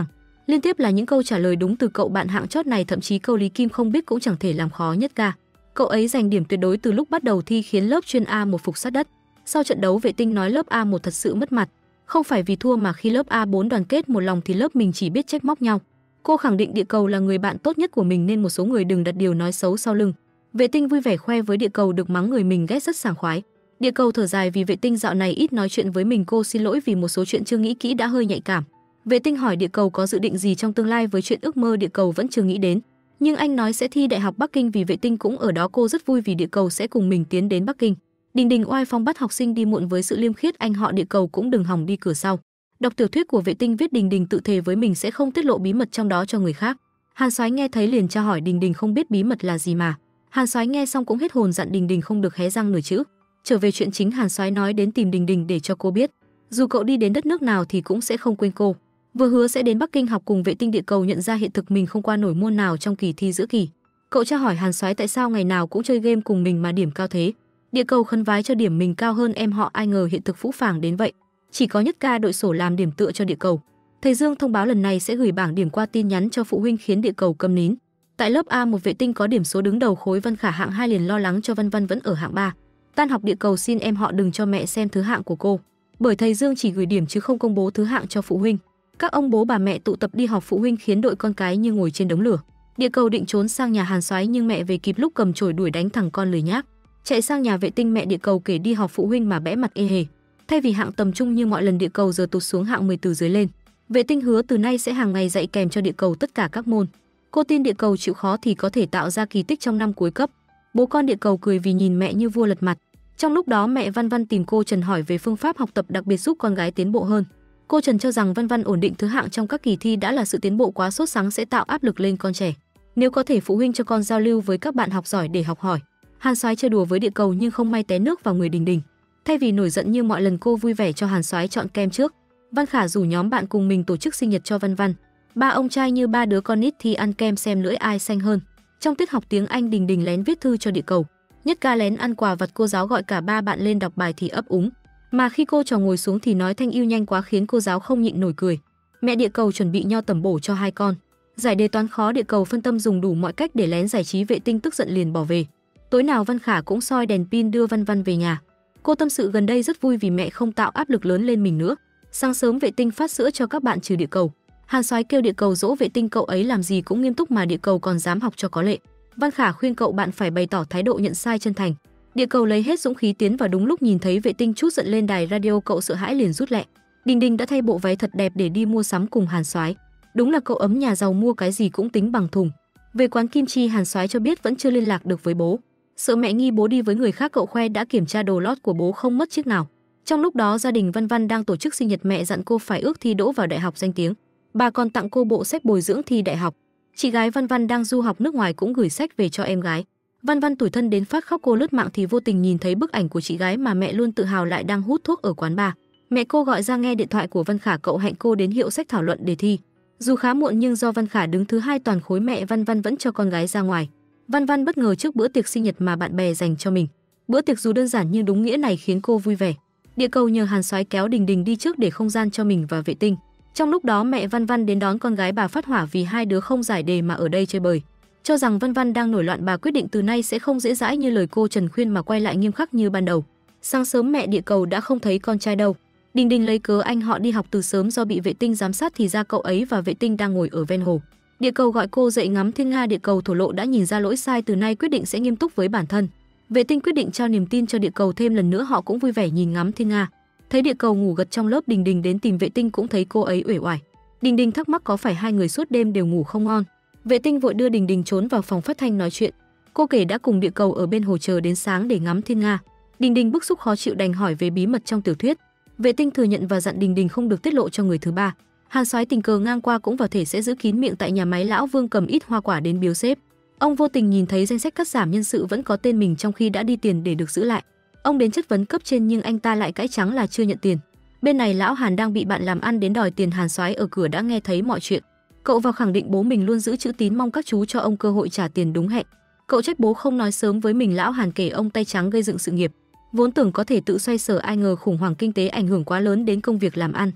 Liên tiếp là những câu trả lời đúng từ cậu bạn hạng chót này, thậm chí câu Lý Kim không biết cũng chẳng thể làm khó nhất ca. Cậu ấy giành điểm tuyệt đối từ lúc bắt đầu thi khiến lớp chuyên A một phục sát đất. Sau trận đấu, Vệ Tinh nói lớp A một thật sự mất mặt, không phải vì thua mà khi lớp A bốn đoàn kết một lòng thì lớp mình chỉ biết trách móc nhau. Cô khẳng định Địa Cầu là người bạn tốt nhất của mình nên một số người đừng đặt điều nói xấu sau lưng. Vệ Tinh vui vẻ khoe với Địa Cầu được mắng người mình ghét rất sảng khoái. Địa Cầu thở dài vì Vệ Tinh dạo này ít nói chuyện với mình, cô xin lỗi vì một số chuyện chưa nghĩ kỹ đã hơi nhạy cảm. Vệ Tinh hỏi Địa Cầu có dự định gì trong tương lai với chuyện ước mơ. Địa Cầu vẫn chưa nghĩ đến, nhưng anh nói sẽ thi Đại học Bắc Kinh vì Vệ Tinh cũng ở đó. Cô rất vui vì Địa Cầu sẽ cùng mình tiến đến Bắc Kinh. Đình Đình oai phong bắt học sinh đi muộn với sự liêm khiết anh họ Địa Cầu cũng đừng hòng đi cửa sau. Đọc tiểu thuyết của Vệ Tinh viết Đình Đình tự thề với mình sẽ không tiết lộ bí mật trong đó cho người khác. Hàn Soái nghe thấy liền tra hỏi Đình Đình không biết bí mật là gì mà. Hàn Soái nghe xong cũng hết hồn, dặn Đình Đình không được hé răng nửa chữ. Trở về chuyện chính, Hàn Soái nói đến tìm Đình Đình để cho cô biết, dù cậu đi đến đất nước nào thì cũng sẽ không quên cô. Vừa hứa sẽ đến Bắc Kinh học cùng Vệ Tinh. Địa Cầu nhận ra hiện thực mình không qua nổi môn nào trong kỳ thi giữa kỳ. Cậu tra hỏi Hàn Soái tại sao ngày nào cũng chơi game cùng mình mà điểm cao thế. Địa Cầu khấn vái cho điểm mình cao hơn em họ, ai ngờ hiện thực phũ phàng đến vậy. Chỉ có Nhất ca đội sổ làm điểm tựa cho Địa Cầu. Thầy Dương thông báo lần này sẽ gửi bảng điểm qua tin nhắn cho phụ huynh khiến Địa Cầu câm nín. Tại lớp A một, Vệ Tinh có điểm số đứng đầu khối, Văn Khả hạng hai liền lo lắng cho Văn Văn vẫn ở hạng ba. Tan học, Địa Cầu xin em họ đừng cho mẹ xem thứ hạng của cô, bởi thầy Dương chỉ gửi điểm chứ không công bố thứ hạng cho phụ huynh. Các ông bố bà mẹ tụ tập đi họp phụ huynh khiến đội con cái như ngồi trên đống lửa. Địa Cầu định trốn sang nhà Hàn Soái nhưng mẹ về kịp lúc cầm chổi đuổi đánh thằng con lười nhác. Chạy sang nhà Vệ Tinh, mẹ Địa Cầu kể đi họp phụ huynh mà bẽ mặt ê hề. Thay vì hạng tầm trung như mọi lần, Địa Cầu giờ tụt xuống hạng mười từ dưới lên. Vệ Tinh hứa từ nay sẽ hàng ngày dạy kèm cho Địa Cầu tất cả các môn. Cô tin Địa Cầu chịu khó thì có thể tạo ra kỳ tích trong năm cuối cấp. Bố con Địa Cầu cười vì nhìn mẹ như vua lật mặt. Trong lúc đó, mẹ Văn Văn tìm cô Trần hỏi về phương pháp học tập đặc biệt giúp con gái tiến bộ hơn. Cô Trần cho rằng Văn Văn ổn định thứ hạng trong các kỳ thi đã là sự tiến bộ quá sốt sắng sẽ tạo áp lực lên con trẻ. Nếu có thể, phụ huynh cho con giao lưu với các bạn học giỏi để học hỏi. Hàn Soái chơi đùa với Địa Cầu nhưng không may té nước vào người Đình Đình. Thay vì nổi giận như mọi lần, cô vui vẻ cho Hàn Soái chọn kem trước. Văn Khả rủ nhóm bạn cùng mình tổ chức sinh nhật cho Văn Văn. Ba ông trai như ba đứa con nít thì ăn kem xem lưỡi ai xanh hơn. Trong tiết học tiếng Anh, Đình Đình lén viết thư cho Địa Cầu. Nhất ca lén ăn quà vặt, cô giáo gọi cả ba bạn lên đọc bài thì ấp úng. Mà khi cô trò ngồi xuống thì nói thanh yêu nhanh quá khiến cô giáo không nhịn nổi cười. Mẹ Địa Cầu chuẩn bị nho tẩm bổ cho hai con. Giải đề toán khó, Địa Cầu phân tâm dùng đủ mọi cách để lén giải trí. Vệ Tinh tức giận liền bỏ về. Tối nào Văn Khả cũng soi đèn pin đưa Văn Văn về nhà. Cô tâm sự gần đây rất vui vì mẹ không tạo áp lực lớn lên mình nữa. Sáng sớm, Vệ Tinh phát sữa cho các bạn trừ Địa Cầu. Hàn Soái kêu Địa Cầu dỗ Vệ Tinh, cậu ấy làm gì cũng nghiêm túc mà Địa Cầu còn dám học cho có lệ. Văn Khả khuyên cậu bạn phải bày tỏ thái độ nhận sai chân thành. Địa Cầu lấy hết dũng khí tiến vào, đúng lúc nhìn thấy Vệ Tinh trút giận lên đài radio, cậu sợ hãi liền rút lẹ. Đình Đình đã thay bộ váy thật đẹp để đi mua sắm cùng Hàn Soái. Đúng là cậu ấm nhà giàu, mua cái gì cũng tính bằng thùng. Về quán kim chi, Hàn Soái cho biết vẫn chưa liên lạc được với bố. Sợ mẹ nghi bố đi với người khác, cậu khoe đã kiểm tra đồ lót của bố không mất chiếc nào. Trong lúc đó, gia đình Văn Văn đang tổ chức sinh nhật, mẹ dặn cô phải ước thi đỗ vào đại học danh tiếng. Bà còn tặng cô bộ sách bồi dưỡng thi đại học. Chị gái Văn Văn đang du học nước ngoài cũng gửi sách về cho em gái. Văn Văn tủi thân đến phát khóc, cô lướt mạng thì vô tình nhìn thấy bức ảnh của chị gái mà mẹ luôn tự hào lại đang hút thuốc ở quán bar. Mẹ cô gọi ra nghe điện thoại của Văn Khả, cậu hẹn cô đến hiệu sách thảo luận đề thi. Dù khá muộn nhưng do Văn Khả đứng thứ hai toàn khối, mẹ Văn Văn vẫn cho con gái ra ngoài. Văn Văn bất ngờ trước bữa tiệc sinh nhật mà bạn bè dành cho mình. Bữa tiệc dù đơn giản nhưng đúng nghĩa này khiến cô vui vẻ. Địa Cầu nhờ Hàn Soái kéo Đình Đình đi trước để không gian cho mình và Vệ Tinh. Trong lúc đó, mẹ Văn Văn đến đón con gái, bà phát hỏa vì hai đứa không giải đề mà ở đây chơi bời. Cho rằng Văn Văn đang nổi loạn, bà quyết định từ nay sẽ không dễ dãi như lời cô Trần khuyên mà quay lại nghiêm khắc như ban đầu. Sáng sớm, mẹ Địa Cầu đã không thấy con trai đâu. Đình Đình lấy cớ anh họ đi học từ sớm do bị Vệ Tinh giám sát thì ra cậu ấy và Vệ Tinh đang ngồi ở ven hồ. Địa Cầu gọi cô dậy ngắm thiên nga. Địa Cầu thổ lộ đã nhìn ra lỗi sai, từ nay quyết định sẽ nghiêm túc với bản thân. Vệ Tinh quyết định trao niềm tin cho Địa Cầu thêm lần nữa, họ cũng vui vẻ nhìn ngắm thiên nga. Thấy Địa Cầu ngủ gật trong lớp, Đình Đình đến tìm Vệ Tinh cũng thấy cô ấy uể oải. Đình Đình thắc mắc có phải hai người suốt đêm đều ngủ không ngon. Vệ Tinh vội đưa Đình Đình trốn vào phòng phát thanh nói chuyện. Cô kể đã cùng Địa Cầu ở bên hồ chờ đến sáng để ngắm thiên nga. Đình Đình bức xúc khó chịu đành hỏi về bí mật trong tiểu thuyết. Vệ Tinh thừa nhận và dặn Đình Đình không được tiết lộ cho người thứ ba. Hàn Soái tình cờ ngang qua cũng vào thể sẽ giữ kín miệng. Tại nhà máy, lão Vương cầm ít hoa quả đến biếu sếp. Ông vô tình nhìn thấy danh sách cắt giảm nhân sự vẫn có tên mình trong khi đã đi tiền để được giữ lại. Ông đến chất vấn cấp trên nhưng anh ta lại cãi trắng là chưa nhận tiền. Bên này lão Hàn đang bị bạn làm ăn đến đòi tiền. Hàn Soái ở cửa đã nghe thấy mọi chuyện. Cậu vào khẳng định bố mình luôn giữ chữ tín, mong các chú cho ông cơ hội trả tiền đúng hẹn. Cậu trách bố không nói sớm với mình. Lão Hàn kể ông tay trắng gây dựng sự nghiệp, vốn tưởng có thể tự xoay sở, ai ngờ khủng hoảng kinh tế ảnh hưởng quá lớn đến công việc làm ăn.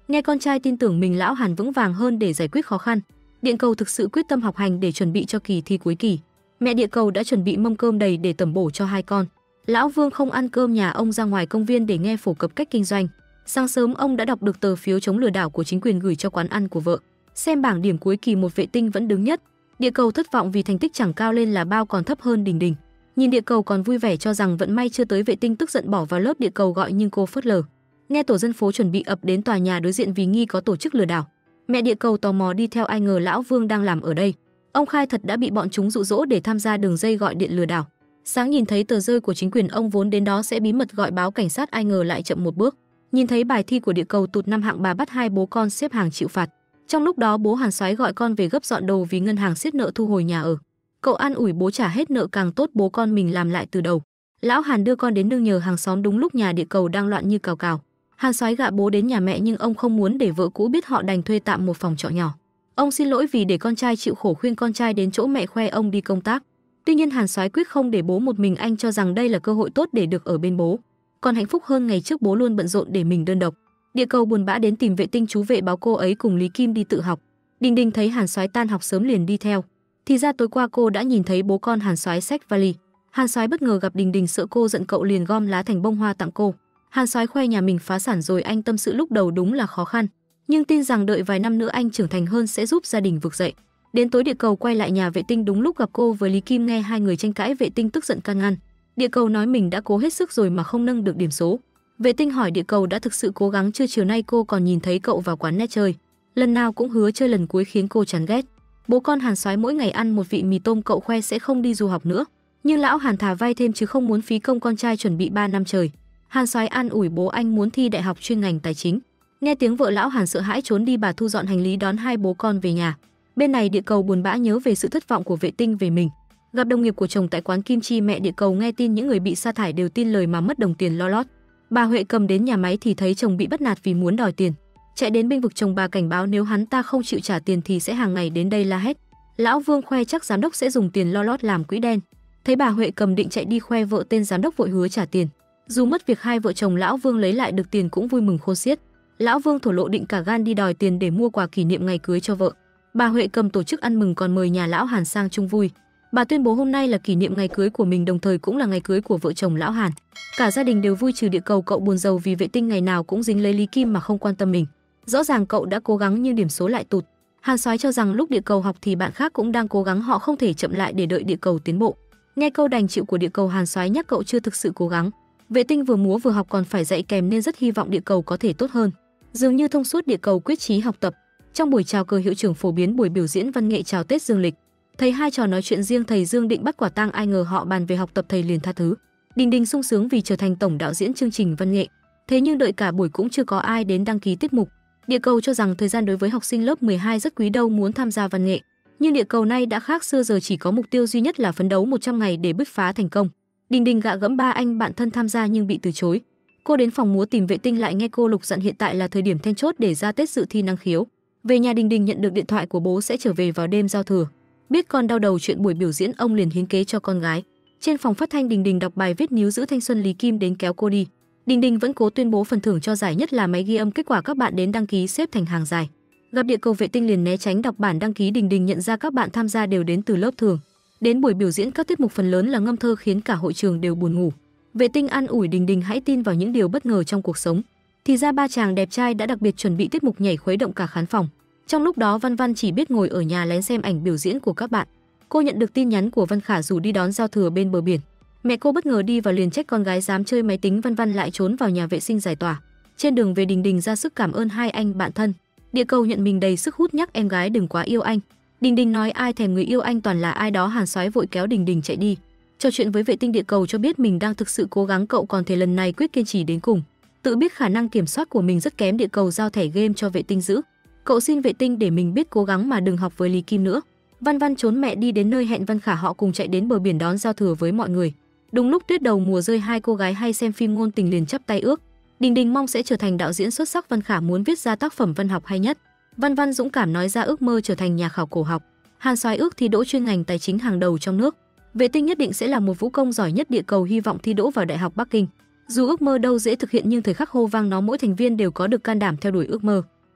Nghe con trai tin tưởng mình, Lão Hàn vững vàng hơn để giải quyết khó khăn. Địa Cầu thực sự quyết tâm học hành để chuẩn bị cho kỳ thi cuối kỳ. Mẹ Địa Cầu đã chuẩn bị mâm cơm đầy để tẩm bổ cho hai con. Lão Vương không ăn cơm nhà ông, ra ngoài công viên để nghe phổ cập cách kinh doanh. Sáng sớm ông đã đọc được tờ phiếu chống lừa đảo của chính quyền gửi cho quán ăn của vợ. Xem bảng điểm cuối kỳ, một Vệ Tinh vẫn đứng nhất. Địa Cầu thất vọng vì thành tích chẳng cao lên là bao, còn thấp hơn Đình Đình. Nhìn Địa Cầu còn vui vẻ cho rằng vận may chưa tới, Vệ Tinh tức giận bỏ vào lớp Địa Cầu gọi nhưng cô phớt lờ. Nghe tổ dân phố chuẩn bị ập đến tòa nhà đối diện vì nghi có tổ chức lừa đảo. Mẹ Địa Cầu tò mò đi theo, ai ngờ Lão Vương đang làm ở đây. Ông khai thật đã bị bọn chúng dụ dỗ để tham gia đường dây gọi điện lừa đảo. Sáng nhìn thấy tờ rơi của chính quyền, ông vốn đến đó sẽ bí mật gọi báo cảnh sát, ai ngờ lại chậm một bước. Nhìn thấy bài thi của Địa Cầu tụt năm hạng, bà bắt hai bố con xếp hàng chịu phạt. Trong lúc đó bố Hàn Soái gọi con về gấp dọn đồ vì ngân hàng siết nợ thu hồi nhà ở. Cậu an ủi bố trả hết nợ càng tốt, bố con mình làm lại từ đầu. Lão Hàn đưa con đến nương nhờ hàng xóm đúng lúc nhà Địa Cầu đang loạn như cào cào. Hàn Soái gạ bố đến nhà mẹ nhưng ông không muốn để vợ cũ biết, họ đành thuê tạm một phòng trọ nhỏ. Ông xin lỗi vì để con trai chịu khổ, khuyên con trai đến chỗ mẹ khoe ông đi công tác. Tuy nhiên Hàn Soái quyết không để bố một mình, anh cho rằng đây là cơ hội tốt để được ở bên bố. Còn hạnh phúc hơn ngày trước bố luôn bận rộn để mình đơn độc. Địa Cầu buồn bã đến tìm Vệ Tinh, chú Vệ báo cô ấy cùng Lý Kim đi tự học. Đình Đình thấy Hàn Soái tan học sớm liền đi theo. Thì ra tối qua cô đã nhìn thấy bố con Hàn Soái xách vali. Hàn Soái bất ngờ gặp Đình Đình, sợ cô giận cậu liền gom lá thành bông hoa tặng cô. Hàn Soái khoe nhà mình phá sản rồi, anh tâm sự lúc đầu đúng là khó khăn, nhưng tin rằng đợi vài năm nữa anh trưởng thành hơn sẽ giúp gia đình vực dậy. Đến tối Địa Cầu quay lại nhà Vệ Tinh đúng lúc gặp cô với Lý Kim, nghe hai người tranh cãi Vệ Tinh tức giận can ngăn. Địa Cầu nói mình đã cố hết sức rồi mà không nâng được điểm số. Vệ Tinh hỏi Địa Cầu đã thực sự cố gắng chưa, chiều nay cô còn nhìn thấy cậu vào quán net chơi, lần nào cũng hứa chơi, lần cuối khiến cô chán ghét. Bố con Hàn Soái mỗi ngày ăn một vị mì tôm, cậu khoe sẽ không đi du học nữa, nhưng lão Hàn thà vay thêm chứ không muốn phí công con trai chuẩn bị ba năm trời. Hàn Soái an ủi bố anh muốn thi đại học chuyên ngành tài chính. Nghe tiếng vợ, lão Hàn sợ hãi trốn đi, bà thu dọn hành lý đón hai bố con về nhà. Bên này Địa Cầu buồn bã nhớ về sự thất vọng của Vệ Tinh về mình. Gặp đồng nghiệp của chồng tại quán kim chi, mẹ Địa Cầu nghe tin những người bị sa thải đều tin lời mà mất đồng tiền lo lót. Bà Huệ cầm đến nhà máy thì thấy chồng bị bắt nạt vì muốn đòi tiền. Chạy đến bênh vực chồng, bà cảnh báo nếu hắn ta không chịu trả tiền thì sẽ hàng ngày đến đây la hét. Lão Vương khoe chắc giám đốc sẽ dùng tiền lo lót làm quỹ đen. Thấy bà Huệ cầm định chạy đi khoe vợ, tên giám đốc vội hứa trả tiền. Dù mất việc, hai vợ chồng Lão Vương lấy lại được tiền cũng vui mừng khôn xiết. Lão Vương thổ lộ định cả gan đi đòi tiền để mua quà kỷ niệm ngày cưới cho vợ. Bà Huệ cầm tổ chức ăn mừng còn mời nhà Lão Hàn sang chung vui. Bà tuyên bố hôm nay là kỷ niệm ngày cưới của mình, đồng thời cũng là ngày cưới của vợ chồng Lão Hàn. Cả gia đình đều vui trừ Địa Cầu, cậu buồn rầu vì Vệ Tinh ngày nào cũng dính lấy Lý Kim mà không quan tâm mình. Rõ ràng cậu đã cố gắng nhưng điểm số lại tụt. Hàn Soái cho rằng lúc Địa Cầu học thì bạn khác cũng đang cố gắng, họ không thể chậm lại để đợi Địa Cầu tiến bộ. Nghe câu đành chịu của Địa Cầu, Hàn Soái nhắc cậu chưa thực sự cố gắng. Vệ Tinh vừa múa vừa học còn phải dạy kèm nên rất hy vọng Địa Cầu có thể tốt hơn. Dường như thông suốt, Địa Cầu quyết chí học tập. Trong buổi chào cờ, hiệu trưởng phổ biến buổi biểu diễn văn nghệ chào Tết dương lịch. Thấy hai trò nói chuyện riêng, thầy Dương định bắt quả tang, ai ngờ họ bàn về học tập, thầy liền tha thứ. Đình Đình sung sướng vì trở thành tổng đạo diễn chương trình văn nghệ. Thế nhưng đợi cả buổi cũng chưa có ai đến đăng ký tiết mục. Địa Cầu cho rằng thời gian đối với học sinh lớp mười hai rất quý, đâu muốn tham gia văn nghệ. Nhưng Địa Cầu nay đã khác xưa, giờ chỉ có mục tiêu duy nhất là phấn đấu một trăm ngày để bứt phá thành công. Đình Đình gạ gẫm ba anh bạn thân tham gia nhưng bị từ chối. Cô đến phòng múa tìm Vệ Tinh, lại nghe cô Lục dặn hiện tại là thời điểm then chốt để ra Tết dự thi năng khiếu. Về nhà, Đình Đình nhận được điện thoại của bố sẽ trở về vào đêm giao thừa. Biết con đau đầu chuyện buổi biểu diễn, ông liền hiến kế cho con gái. Trên phòng phát thanh, Đình Đình đọc bài viết níu giữ thanh xuân, Lý Kim đến kéo cô đi. Đình Đình vẫn cố tuyên bố phần thưởng cho giải nhất là máy ghi âm, kết quả các bạn đến đăng ký xếp thành hàng dài. Gặp Địa Cầu, Vệ Tinh liền né tránh đọc bản đăng ký. Đình Đình nhận ra các bạn tham gia đều đến từ lớp thường. Đến buổi biểu diễn, các tiết mục phần lớn là ngâm thơ khiến cả hội trường đều buồn ngủ. Vệ Tinh an ủi Đình Đình hãy tin vào những điều bất ngờ trong cuộc sống. Thì ra ba chàng đẹp trai đã đặc biệt chuẩn bị tiết mục nhảy khuấy động cả khán phòng. Trong lúc đó Văn Văn chỉ biết ngồi ở nhà lén xem ảnh biểu diễn của các bạn. Cô nhận được tin nhắn của Văn Khả rủ đi đón giao thừa bên bờ biển. Mẹ cô bất ngờ đi vào liền trách con gái dám chơi máy tính, Văn Văn lại trốn vào nhà vệ sinh giải tỏa. Trên đường về, Đình Đình ra sức cảm ơn hai anh bạn thân. Địa Cầu nhận mình đầy sức hút nhắc em gái đừng quá yêu anh. Đình Đình nói ai thèm người yêu anh, toàn là ai đó. Hàn Soái vội kéo Đình Đình chạy đi. Trò chuyện với Vệ Tinh, Địa Cầu cho biết mình đang thực sự cố gắng, cậu còn thể lần này quyết kiên trì đến cùng. Tự biết khả năng kiểm soát của mình rất kém, Địa Cầu giao thẻ game cho Vệ Tinh giữ. Cậu xin Vệ Tinh để mình biết cố gắng mà đừng học với Lý Kim nữa. Văn Văn trốn mẹ đi đến nơi hẹn Văn Khả, họ cùng chạy đến bờ biển đón giao thừa với mọi người. Đúng lúc tuyết đầu mùa rơi, hai cô gái hay xem phim ngôn tình liền chắp tay ước. Đình Đình mong sẽ trở thành đạo diễn xuất sắc, Văn Khả muốn viết ra tác phẩm văn học hay nhất. Văn Văn dũng cảm nói ra ước mơ trở thành nhà khảo cổ học. Hàn Soái ước thi đỗ chuyên ngành tài chính hàng đầu trong nước. Vệ Tinh nhất định sẽ là một vũ công giỏi nhất. Địa Cầu hy vọng thi đỗ vào Đại học Bắc Kinh. Dù ước mơ đâu dễ thực hiện nhưng thời khắc hô vang nó, mỗi thành viên đều có được can đảm theo đuổi ước mơ.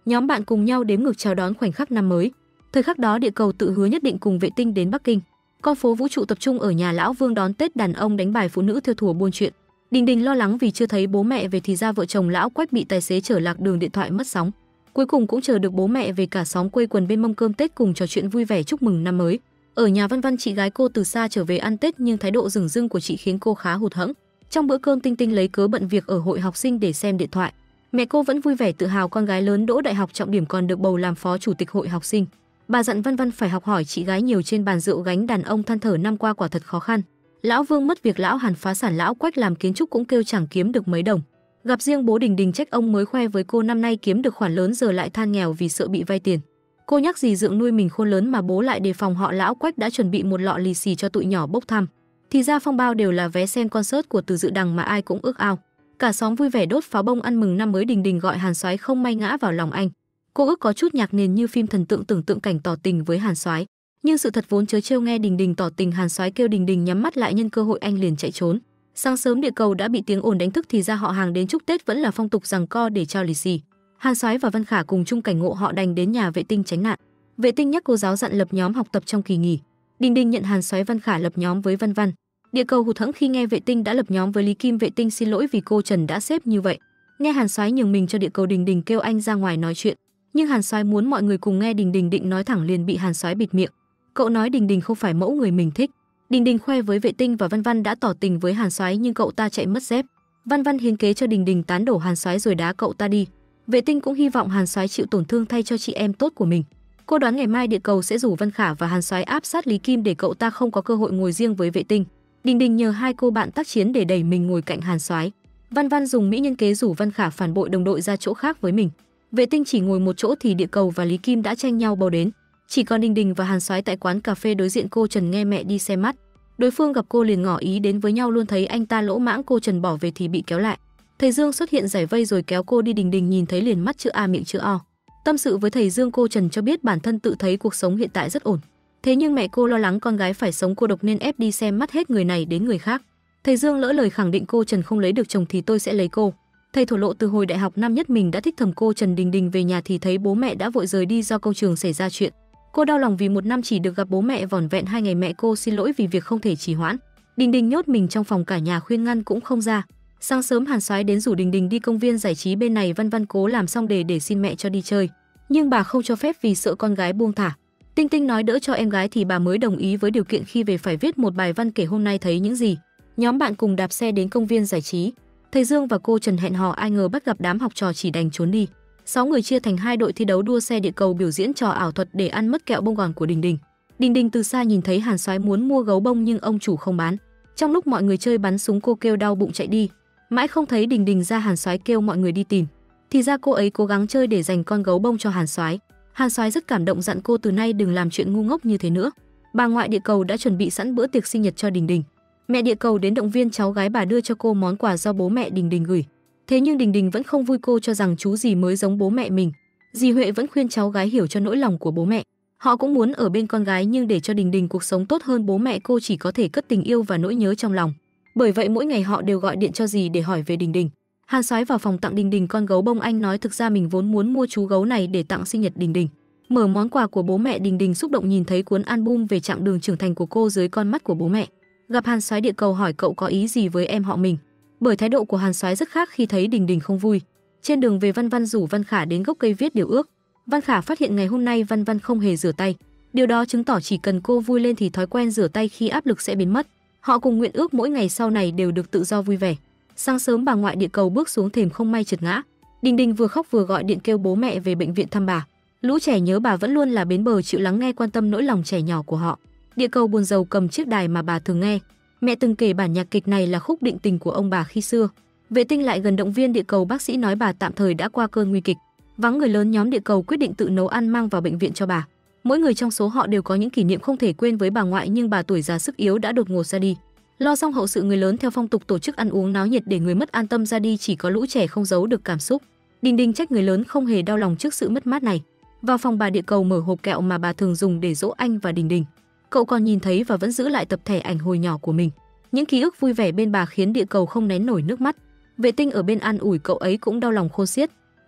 Nhóm bạn cùng nhau đếm ngược chào đón khoảnh khắc năm mới. Thời khắc đó địa cầu tự hứa nhất định cùng vệ tinh đến Bắc Kinh. Con phố vũ trụ tập trung ở nhà lão Vương đón Tết, đàn ông đánh bài, phụ nữ thêu thùa buôn chuyện. Đình Đình lo lắng vì chưa thấy bố mẹ về thì ra vợ chồng lão Quách bị tài xế chở lạc đường, điện thoại mất sóng. Cuối cùng cũng chờ được bố mẹ về, cả xóm quây quần bên mâm cơm Tết cùng trò chuyện vui vẻ chúc mừng năm mới. Ở nhà Văn Văn, chị gái cô từ xa trở về ăn Tết nhưng thái độ dửng dưng của chị khiến cô khá hụt hẫng. Trong bữa cơm Tinh Tinh lấy cớ bận việc ở hội học sinh để xem điện thoại. Mẹ cô vẫn vui vẻ tự hào con gái lớn đỗ đại học trọng điểm còn được bầu làm phó chủ tịch hội học sinh. Bà dặn Văn Văn phải học hỏi chị gái nhiều. Trên bàn rượu gánh đàn ông than thở năm qua quả thật khó khăn. Lão Vương mất việc, lão Hàn phá sản, lão Quách làm kiến trúc cũng kêu chẳng kiếm được mấy đồng. Gặp riêng bố Đình Đình trách ông mới khoe với cô năm nay kiếm được khoản lớn giờ lại than nghèo vì sợ bị vay tiền. Cô nhắc gì dượng nuôi mình khôn lớn mà bố lại đề phòng họ. Lão Quách đã chuẩn bị một lọ lì xì cho tụi nhỏ bốc thăm. Thì ra phong bao đều là vé xem concert của Từ Dự Đằng mà ai cũng ước ao. Cả xóm vui vẻ đốt pháo bông ăn mừng năm mới. Đình Đình gọi Hàn Soái không may ngã vào lòng anh. Cô ước có chút nhạc nền như phim thần tượng, tưởng tượng cảnh tỏ tình với Hàn Soái. Nhưng sự thật vốn trớ trêu, nghe Đình Đình tỏ tình Hàn Soái kêu Đình Đình nhắm mắt lại, nhân cơ hội anh liền chạy trốn. Sáng sớm địa cầu đã bị tiếng ồn đánh thức, thì ra họ hàng đến chúc Tết vẫn là phong tục giằng co để trao lì xì. Hàn Soái và Văn Khả cùng chung cảnh ngộ, họ đành đến nhà vệ tinh tránh nạn. Vệ tinh nhắc cô giáo dặn lập nhóm học tập trong kỳ nghỉ. Đình Đình nhận Hàn Soái, Văn Khả lập nhóm với Văn Văn. Địa cầu hụt hẫng khi nghe vệ tinh đã lập nhóm với Lý Kim. Vệ tinh xin lỗi vì cô Trần đã xếp như vậy. Nghe Hàn Soái nhường mình cho địa cầu, Đình Đình kêu anh ra ngoài nói chuyện. Nhưng Hàn Soái muốn mọi người cùng nghe. Đình Đình định nói thẳng liền bị Hàn Soái bịt miệng. Cậu nói Đình Đình không phải mẫu người mình thích. Đình Đình khoe với vệ tinh và Văn Văn đã tỏ tình với Hàn Soái nhưng cậu ta chạy mất dép. Văn Văn hiến kế cho Đình Đình tán đổ Hàn Soái rồi đá cậu ta đi. Vệ tinh cũng hy vọng Hàn Soái chịu tổn thương thay cho chị em tốt của mình. Cô đoán ngày mai địa cầu sẽ rủ Văn Khả và Hàn Soái áp sát Lý Kim để cậu ta không có cơ hội ngồi riêng với vệ tinh. Đình Đình nhờ hai cô bạn tác chiến để đẩy mình ngồi cạnh Hàn Soái. Văn Văn dùng mỹ nhân kế rủ Văn Khả phản bội đồng đội ra chỗ khác với mình. Vệ tinh chỉ ngồi một chỗ thì địa cầu và Lý Kim đã tranh nhau bầu đến. Chỉ còn Đình Đình và Hàn Soái tại quán cà phê đối diện. Cô Trần nghe mẹ đi xem mắt. Đối phương gặp cô liền ngỏ ý đến với nhau luôn, thấy anh ta lỗ mãng cô Trần bỏ về thì bị kéo lại. Thầy Dương xuất hiện giải vây rồi kéo cô đi. Đình Đình nhìn thấy liền mắt chữ A miệng chữ O. Tâm sự với thầy Dương, cô Trần cho biết bản thân tự thấy cuộc sống hiện tại rất ổn. Thế nhưng mẹ cô lo lắng con gái phải sống cô độc nên ép đi xem mắt hết người này đến người khác. Thầy Dương lỡ lời khẳng định cô Trần không lấy được chồng thì tôi sẽ lấy cô. Thầy thổ lộ từ hồi đại học năm nhất mình đã thích thầm cô Trần. Đình Đình về nhà thì thấy bố mẹ đã vội rời đi do công trường xảy ra chuyện. Cô đau lòng vì một năm chỉ được gặp bố mẹ vỏn vẹn hai ngày. Mẹ cô xin lỗi vì việc không thể trì hoãn. Đình Đình nhốt mình trong phòng, cả nhà khuyên ngăn cũng không ra. Sáng sớm Hàn Soái đến rủ Đình Đình đi công viên giải trí. Bên này Văn Văn cố làm xong đề để xin mẹ cho đi chơi, nhưng bà không cho phép vì sợ con gái buông thả. Tinh Tinh nói đỡ cho em gái thì bà mới đồng ý với điều kiện khi về phải viết một bài văn kể hôm nay thấy những gì. Nhóm bạn cùng đạp xe đến công viên giải trí. Thầy Dương và cô Trần hẹn hò, ai ngờ bắt gặp đám học trò chỉ đành trốn đi. Sáu người chia thành hai đội thi đấu đua xe địa cầu biểu diễn trò ảo thuật để ăn mất kẹo bông gòn của Đình Đình. Đình Đình từ xa nhìn thấy Hàn Soái muốn mua gấu bông nhưng ông chủ không bán. Trong lúc mọi người chơi bắn súng, cô kêu đau bụng chạy đi. Mãi không thấy Đình Đình ra, Hàn Soái kêu mọi người đi tìm. Thì ra cô ấy cố gắng chơi để dành con gấu bông cho Hàn Soái. Hàn Soái rất cảm động, dặn cô từ nay đừng làm chuyện ngu ngốc như thế nữa. Bà ngoại địa cầu đã chuẩn bị sẵn bữa tiệc sinh nhật cho Đình Đình. Mẹ địa cầu đến động viên cháu gái, bà đưa cho cô món quà do bố mẹ Đình Đình gửi. Thế nhưng Đình Đình vẫn không vui, cô cho rằng chú dì mới giống bố mẹ mình. Dì Huệ vẫn khuyên cháu gái hiểu cho nỗi lòng của bố mẹ. Họ cũng muốn ở bên con gái nhưng để cho Đình Đình cuộc sống tốt hơn, bố mẹ cô chỉ có thể cất tình yêu và nỗi nhớ trong lòng. Bởi vậy mỗi ngày họ đều gọi điện cho dì để hỏi về Đình Đình. Hàn Soái vào phòng tặng Đình Đình con gấu bông. Anh nói thực ra mình vốn muốn mua chú gấu này để tặng sinh nhật Đình Đình. Mở món quà của bố mẹ, Đình Đình xúc động nhìn thấy cuốn album về chặng đường trưởng thành của cô dưới con mắt của bố mẹ. Gặp Hàn Soái địa cầu hỏi cậu có ý gì với em họ mình. Bởi thái độ của Hàn Soái rất khác khi thấy Đình Đình không vui. Trên đường về, Văn Văn rủ Văn Khả đến gốc cây viết điều ước. Văn Khả phát hiện ngày hôm nay Văn Văn không hề rửa tay. Điều đó chứng tỏ chỉ cần cô vui lên thì thói quen rửa tay khi áp lực sẽ biến mất. Họ cùng nguyện ước mỗi ngày sau này đều được tự do vui vẻ. Sáng sớm bà ngoại địa cầu bước xuống thềm không may trượt ngã. Đình Đình vừa khóc vừa gọi điện kêu bố mẹ về bệnh viện thăm bà. Lũ trẻ nhớ bà vẫn luôn là bến bờ chịu lắng nghe quan tâm nỗi lòng trẻ nhỏ của họ. Địa cầu buồn rầu cầm chiếc đài mà bà thường nghe. Mẹ từng kể bản nhạc kịch này là khúc định tình của ông bà khi xưa. Vệ tinh lại gần động viên địa cầu, bác sĩ nói bà tạm thời đã qua cơn nguy kịch. Vắng người lớn, nhóm địa cầu quyết định tự nấu ăn mang vào bệnh viện cho bà. Mỗi người trong số họ đều có những kỷ niệm không thể quên với bà ngoại, nhưng bà tuổi già sức yếu đã đột ngột ra đi. Lo xong hậu sự, người lớn theo phong tục tổ chức ăn uống náo nhiệt để người mất an tâm ra đi, chỉ có lũ trẻ không giấu được cảm xúc. Đình Đình trách người lớn không hề đau lòng trước sự mất mát này. Vào phòng, bà địa cầu mở hộp kẹo mà bà thường dùng để dỗ anh và Đình Đình. Cậu còn nhìn thấy và vẫn giữ lại tập thẻ ảnh hồi nhỏ của mình. Những ký ức vui vẻ bên bà khiến địa cầu không nén nổi nước mắt. Vệ tinh ở bên an ủi cậu ấy cũng đau lòng khôn xiết.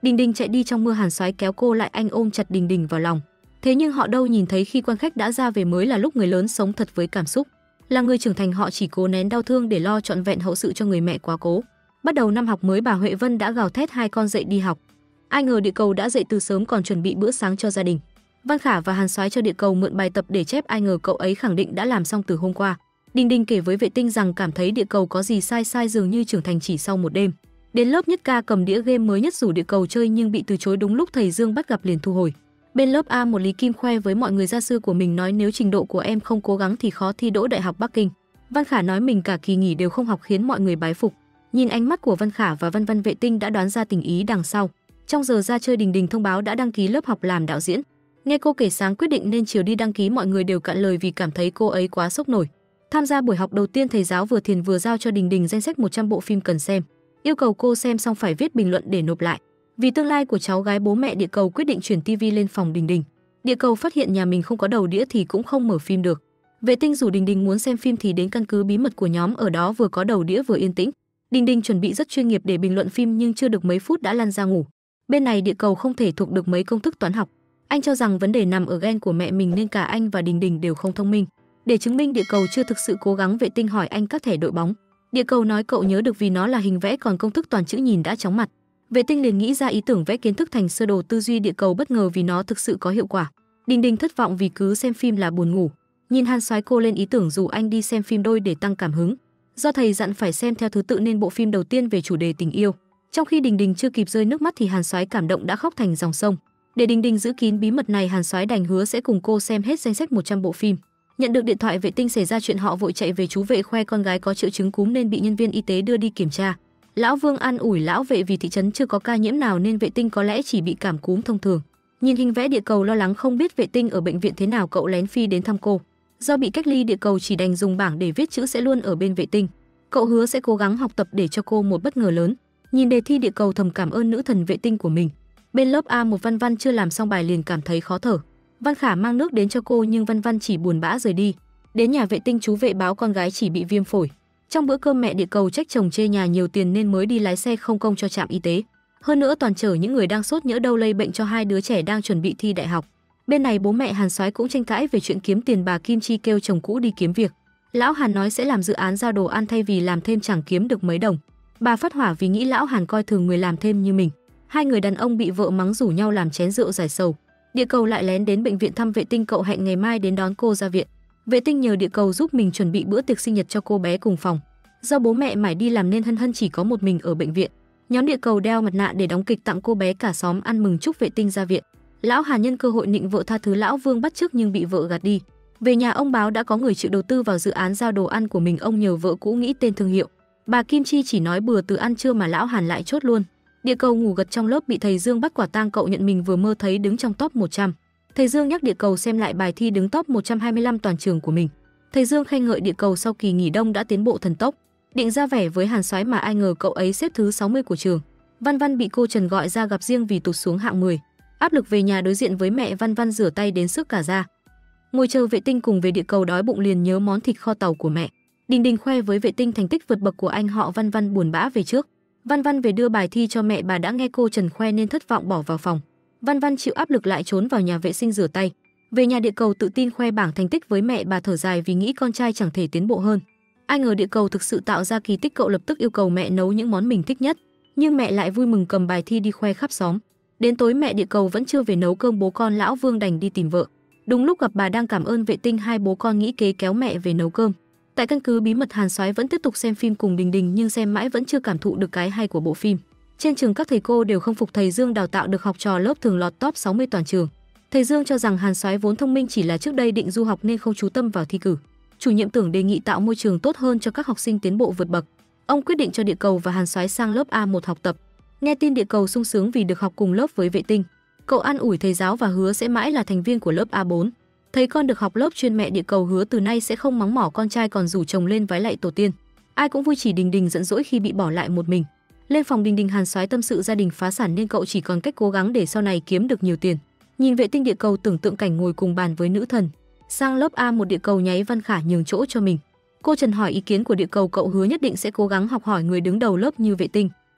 Đình Đình chạy đi trong mưa, Hàn Soái kéo cô lại, anh ôm chặt Đình Đình vào lòng. Thế nhưng họ đâu nhìn thấy khi quan khách đã ra về mới là lúc người lớn sống thật với cảm xúc. Là người trưởng thành họ chỉ cố nén đau thương để lo trọn vẹn hậu sự cho người mẹ quá cố. Bắt đầu năm học mới, bà Huệ Vân đã gào thét hai con dậy đi học. Ai ngờ Địa Cầu đã dậy từ sớm còn chuẩn bị bữa sáng cho gia đình. Văn Khả và Hàn Soái cho Địa Cầu mượn bài tập để chép, ai ngờ cậu ấy khẳng định đã làm xong từ hôm qua. Đình Đình kể với vệ tinh rằng cảm thấy Địa Cầu có gì sai sai, dường như trưởng thành chỉ sau một đêm. Đến lớp Nhất Ca cầm đĩa game mới nhất rủ Địa Cầu chơi nhưng bị từ chối, đúng lúc thầy Dương bắt gặp liền thu hồi. Bên lớp A một, Lý Kim khoe với mọi người gia sư của mình, nói nếu trình độ của em không cố gắng thì khó thi đỗ Đại học Bắc Kinh. Văn Khả nói mình cả kỳ nghỉ đều không học khiến mọi người bái phục. Nhìn ánh mắt của Văn Khả và Văn Văn, vệ tinh đã đoán ra tình ý đằng sau. Trong giờ ra chơi, Đình Đình thông báo đã đăng ký lớp học làm đạo diễn. Nghe cô kể sáng quyết định nên chiều đi đăng ký, mọi người đều cạn lời vì cảm thấy cô ấy quá sốc nổi. Tham gia buổi học đầu tiên, thầy giáo vừa thiền vừa giao cho Đình Đình danh sách một trăm bộ phim cần xem, yêu cầu cô xem xong phải viết bình luận để nộp lại. Vì tương lai của cháu gái, bố mẹ Địa Cầu quyết định chuyển tivi lên phòng Đình Đình. Địa Cầu phát hiện nhà mình không có đầu đĩa thì cũng không mở phim được. Vệ tinh rủ Đình Đình muốn xem phim thì đến căn cứ bí mật của nhóm, ở đó vừa có đầu đĩa vừa yên tĩnh. Đình Đình chuẩn bị rất chuyên nghiệp để bình luận phim nhưng chưa được mấy phút đã lăn ra ngủ. Bên này Địa Cầu không thể thuộc được mấy công thức toán học. Anh cho rằng vấn đề nằm ở gen của mẹ mình nên cả anh và Đình Đình đều không thông minh. Để chứng minh Địa Cầu chưa thực sự cố gắng, vệ tinh hỏi anh các thẻ đội bóng. Địa Cầu nói cậu nhớ được vì nó là hình vẽ, còn công thức toàn chữ nhìn đã chóng mặt. Vệ tinh liền nghĩ ra ý tưởng vẽ kiến thức thành sơ đồ tư duy. Địa Cầu bất ngờ vì nó thực sự có hiệu quả. Đình Đình thất vọng vì cứ xem phim là buồn ngủ. Nhìn Hàn Soái, cô lên ý tưởng rủ anh đi xem phim đôi để tăng cảm hứng. Do thầy dặn phải xem theo thứ tự nên bộ phim đầu tiên về chủ đề tình yêu. Trong khi Đình Đình chưa kịp rơi nước mắt thì Hàn Soái cảm động đã khóc thành dòng sông. Để Đình Đình giữ kín bí mật này, Hàn Soái đành hứa sẽ cùng cô xem hết danh sách một trăm bộ phim. Nhận được điện thoại vệ tinh xảy ra chuyện, họ vội chạy về. Chú Vệ khoe con gái có triệu chứng cúm nên bị nhân viên y tế đưa đi kiểm tra. Lão Vương an ủi lão Vệ vì thị trấn chưa có ca nhiễm nào nên vệ tinh có lẽ chỉ bị cảm cúm thông thường. Nhìn hình vẽ, Địa Cầu lo lắng không biết vệ tinh ở bệnh viện thế nào, cậu lén phi đến thăm cô. Do bị cách ly, Địa Cầu chỉ đành dùng bảng để viết chữ sẽ luôn ở bên vệ tinh. Cậu hứa sẽ cố gắng học tập để cho cô một bất ngờ lớn. Nhìn đề thi, Địa Cầu thầm cảm ơn nữ thần vệ tinh của mình. Bên lớp A một, Văn Văn chưa làm xong bài liền cảm thấy khó thở. Văn Khả mang nước đến cho cô nhưng Văn Văn chỉ buồn bã rời đi. Đến nhà vệ tinh, chú Vệ báo con gái chỉ bị viêm phổi. Trong bữa cơm, mẹ Địa Cầu trách chồng chê nhà nhiều tiền nên mới đi lái xe không công cho trạm y tế. Hơn nữa toàn chở những người đang sốt, nhỡ đâu lây bệnh cho hai đứa trẻ đang chuẩn bị thi đại học. Bên này bố mẹ Hàn Soái cũng tranh cãi về chuyện kiếm tiền, bà Kim Chi kêu chồng cũ đi kiếm việc. Lão Hàn nói sẽ làm dự án giao đồ ăn thay vì làm thêm chẳng kiếm được mấy đồng. Bà phát hỏa vì nghĩ lão Hàn coi thường người làm thêm như mình. Hai người đàn ông bị vợ mắng rủ nhau làm chén rượu giải sầu. Địa Cầu lại lén đến bệnh viện thăm vệ tinh, cậu hẹn ngày mai đến đón cô ra viện. Vệ tinh nhờ Địa Cầu giúp mình chuẩn bị bữa tiệc sinh nhật cho cô bé cùng phòng. Do bố mẹ mải đi làm nên Hân Hân chỉ có một mình ở bệnh viện. Nhóm Địa Cầu đeo mặt nạ để đóng kịch tặng cô bé, cả xóm ăn mừng chúc vệ tinh ra viện. Lão Hàn nhân cơ hội nịnh vợ tha thứ lão Vương bắt chước nhưng bị vợ gạt đi. Về nhà ông báo đã có người chịu đầu tư vào dự án giao đồ ăn của mình, ông nhờ vợ cũ nghĩ tên thương hiệu. Bà Kim Chi chỉ nói bừa từ ăn trưa mà lão Hàn lại chốt luôn. Địa Cầu ngủ gật trong lớp bị thầy Dương bắt quả tang, cậu nhận mình vừa mơ thấy đứng trong top một trăm. Thầy Dương nhắc Địa Cầu xem lại bài thi đứng top một trăm hai mươi lăm toàn trường của mình. Thầy Dương khen ngợi Địa Cầu sau kỳ nghỉ đông đã tiến bộ thần tốc. Định ra vẻ với Hàn Soái mà ai ngờ cậu ấy xếp thứ sáu mươi của trường. Văn Văn bị cô Trần gọi ra gặp riêng vì tụt xuống hạng mười. Áp lực về nhà đối diện với mẹ, Văn Văn rửa tay đến sức cả da. Ngồi chờ vệ tinh cùng về, Địa Cầu đói bụng liền nhớ món thịt kho tàu của mẹ. Đình Đình khoe với vệ tinh thành tích vượt bậc của anh họ. Văn Văn buồn bã về trước. Văn Văn về đưa bài thi cho mẹ, bà đã nghe cô Trần khoe nên thất vọng bỏ vào phòng. Văn Văn chịu áp lực lại trốn vào nhà vệ sinh rửa tay. Về nhà, Địa Cầu tự tin khoe bảng thành tích với mẹ, bà thở dài vì nghĩ con trai chẳng thể tiến bộ hơn. Ai ngờ Địa Cầu thực sự tạo ra kỳ tích, cậu lập tức yêu cầu mẹ nấu những món mình thích nhất. Nhưng mẹ lại vui mừng cầm bài thi đi khoe khắp xóm. Đến tối mẹ Địa Cầu vẫn chưa về nấu cơm, bố con lão Vương đành đi tìm vợ. Đúng lúc gặp bà đang cảm ơn vệ tinh, hai bố con nghĩ kế kéo mẹ về nấu cơm. Tại căn cứ bí mật, Hàn Soái vẫn tiếp tục xem phim cùng Đình Đình nhưng xem mãi vẫn chưa cảm thụ được cái hay của bộ phim. Trên trường các thầy cô đều không phục thầy Dương đào tạo được học trò lớp thường lọt top sáu mươi toàn trường. Thầy Dương cho rằng Hàn Soái vốn thông minh, chỉ là trước đây định du học nên không chú tâm vào thi cử. Chủ nhiệm tưởng đề nghị tạo môi trường tốt hơn cho các học sinh tiến bộ vượt bậc. Ông quyết định cho Địa Cầu và Hàn Soái sang lớp A một học tập. Nghe tin, Địa Cầu sung sướng vì được học cùng lớp với vệ tinh. Cậu an ủi thầy giáo và hứa sẽ mãi là thành viên của lớp A bốn. Thấy con được học lớp chuyên, mẹ Địa Cầu hứa từ nay sẽ không mắng mỏ con trai, còn rủ chồng lên vái lạy tổ tiên. Ai cũng vui, chỉ Đình Đình giận dỗi khi bị bỏ lại một mình. Lên phòng Đình Đình, Hàn Soái tâm sự gia đình phá sản nên cậu chỉ còn cách cố gắng để sau này kiếm được nhiều tiền. Nhìn vệ tinh, Địa Cầu tưởng tượng cảnh ngồi cùng bàn với nữ thần. Sang lớp A một, Địa Cầu nháy Văn Khả nhường chỗ cho mình. Cô Trần hỏi ý kiến của Địa Cầu, cậu hứa nhất định sẽ cố gắng học hỏi người đứng đầu lớp như vệ tinh.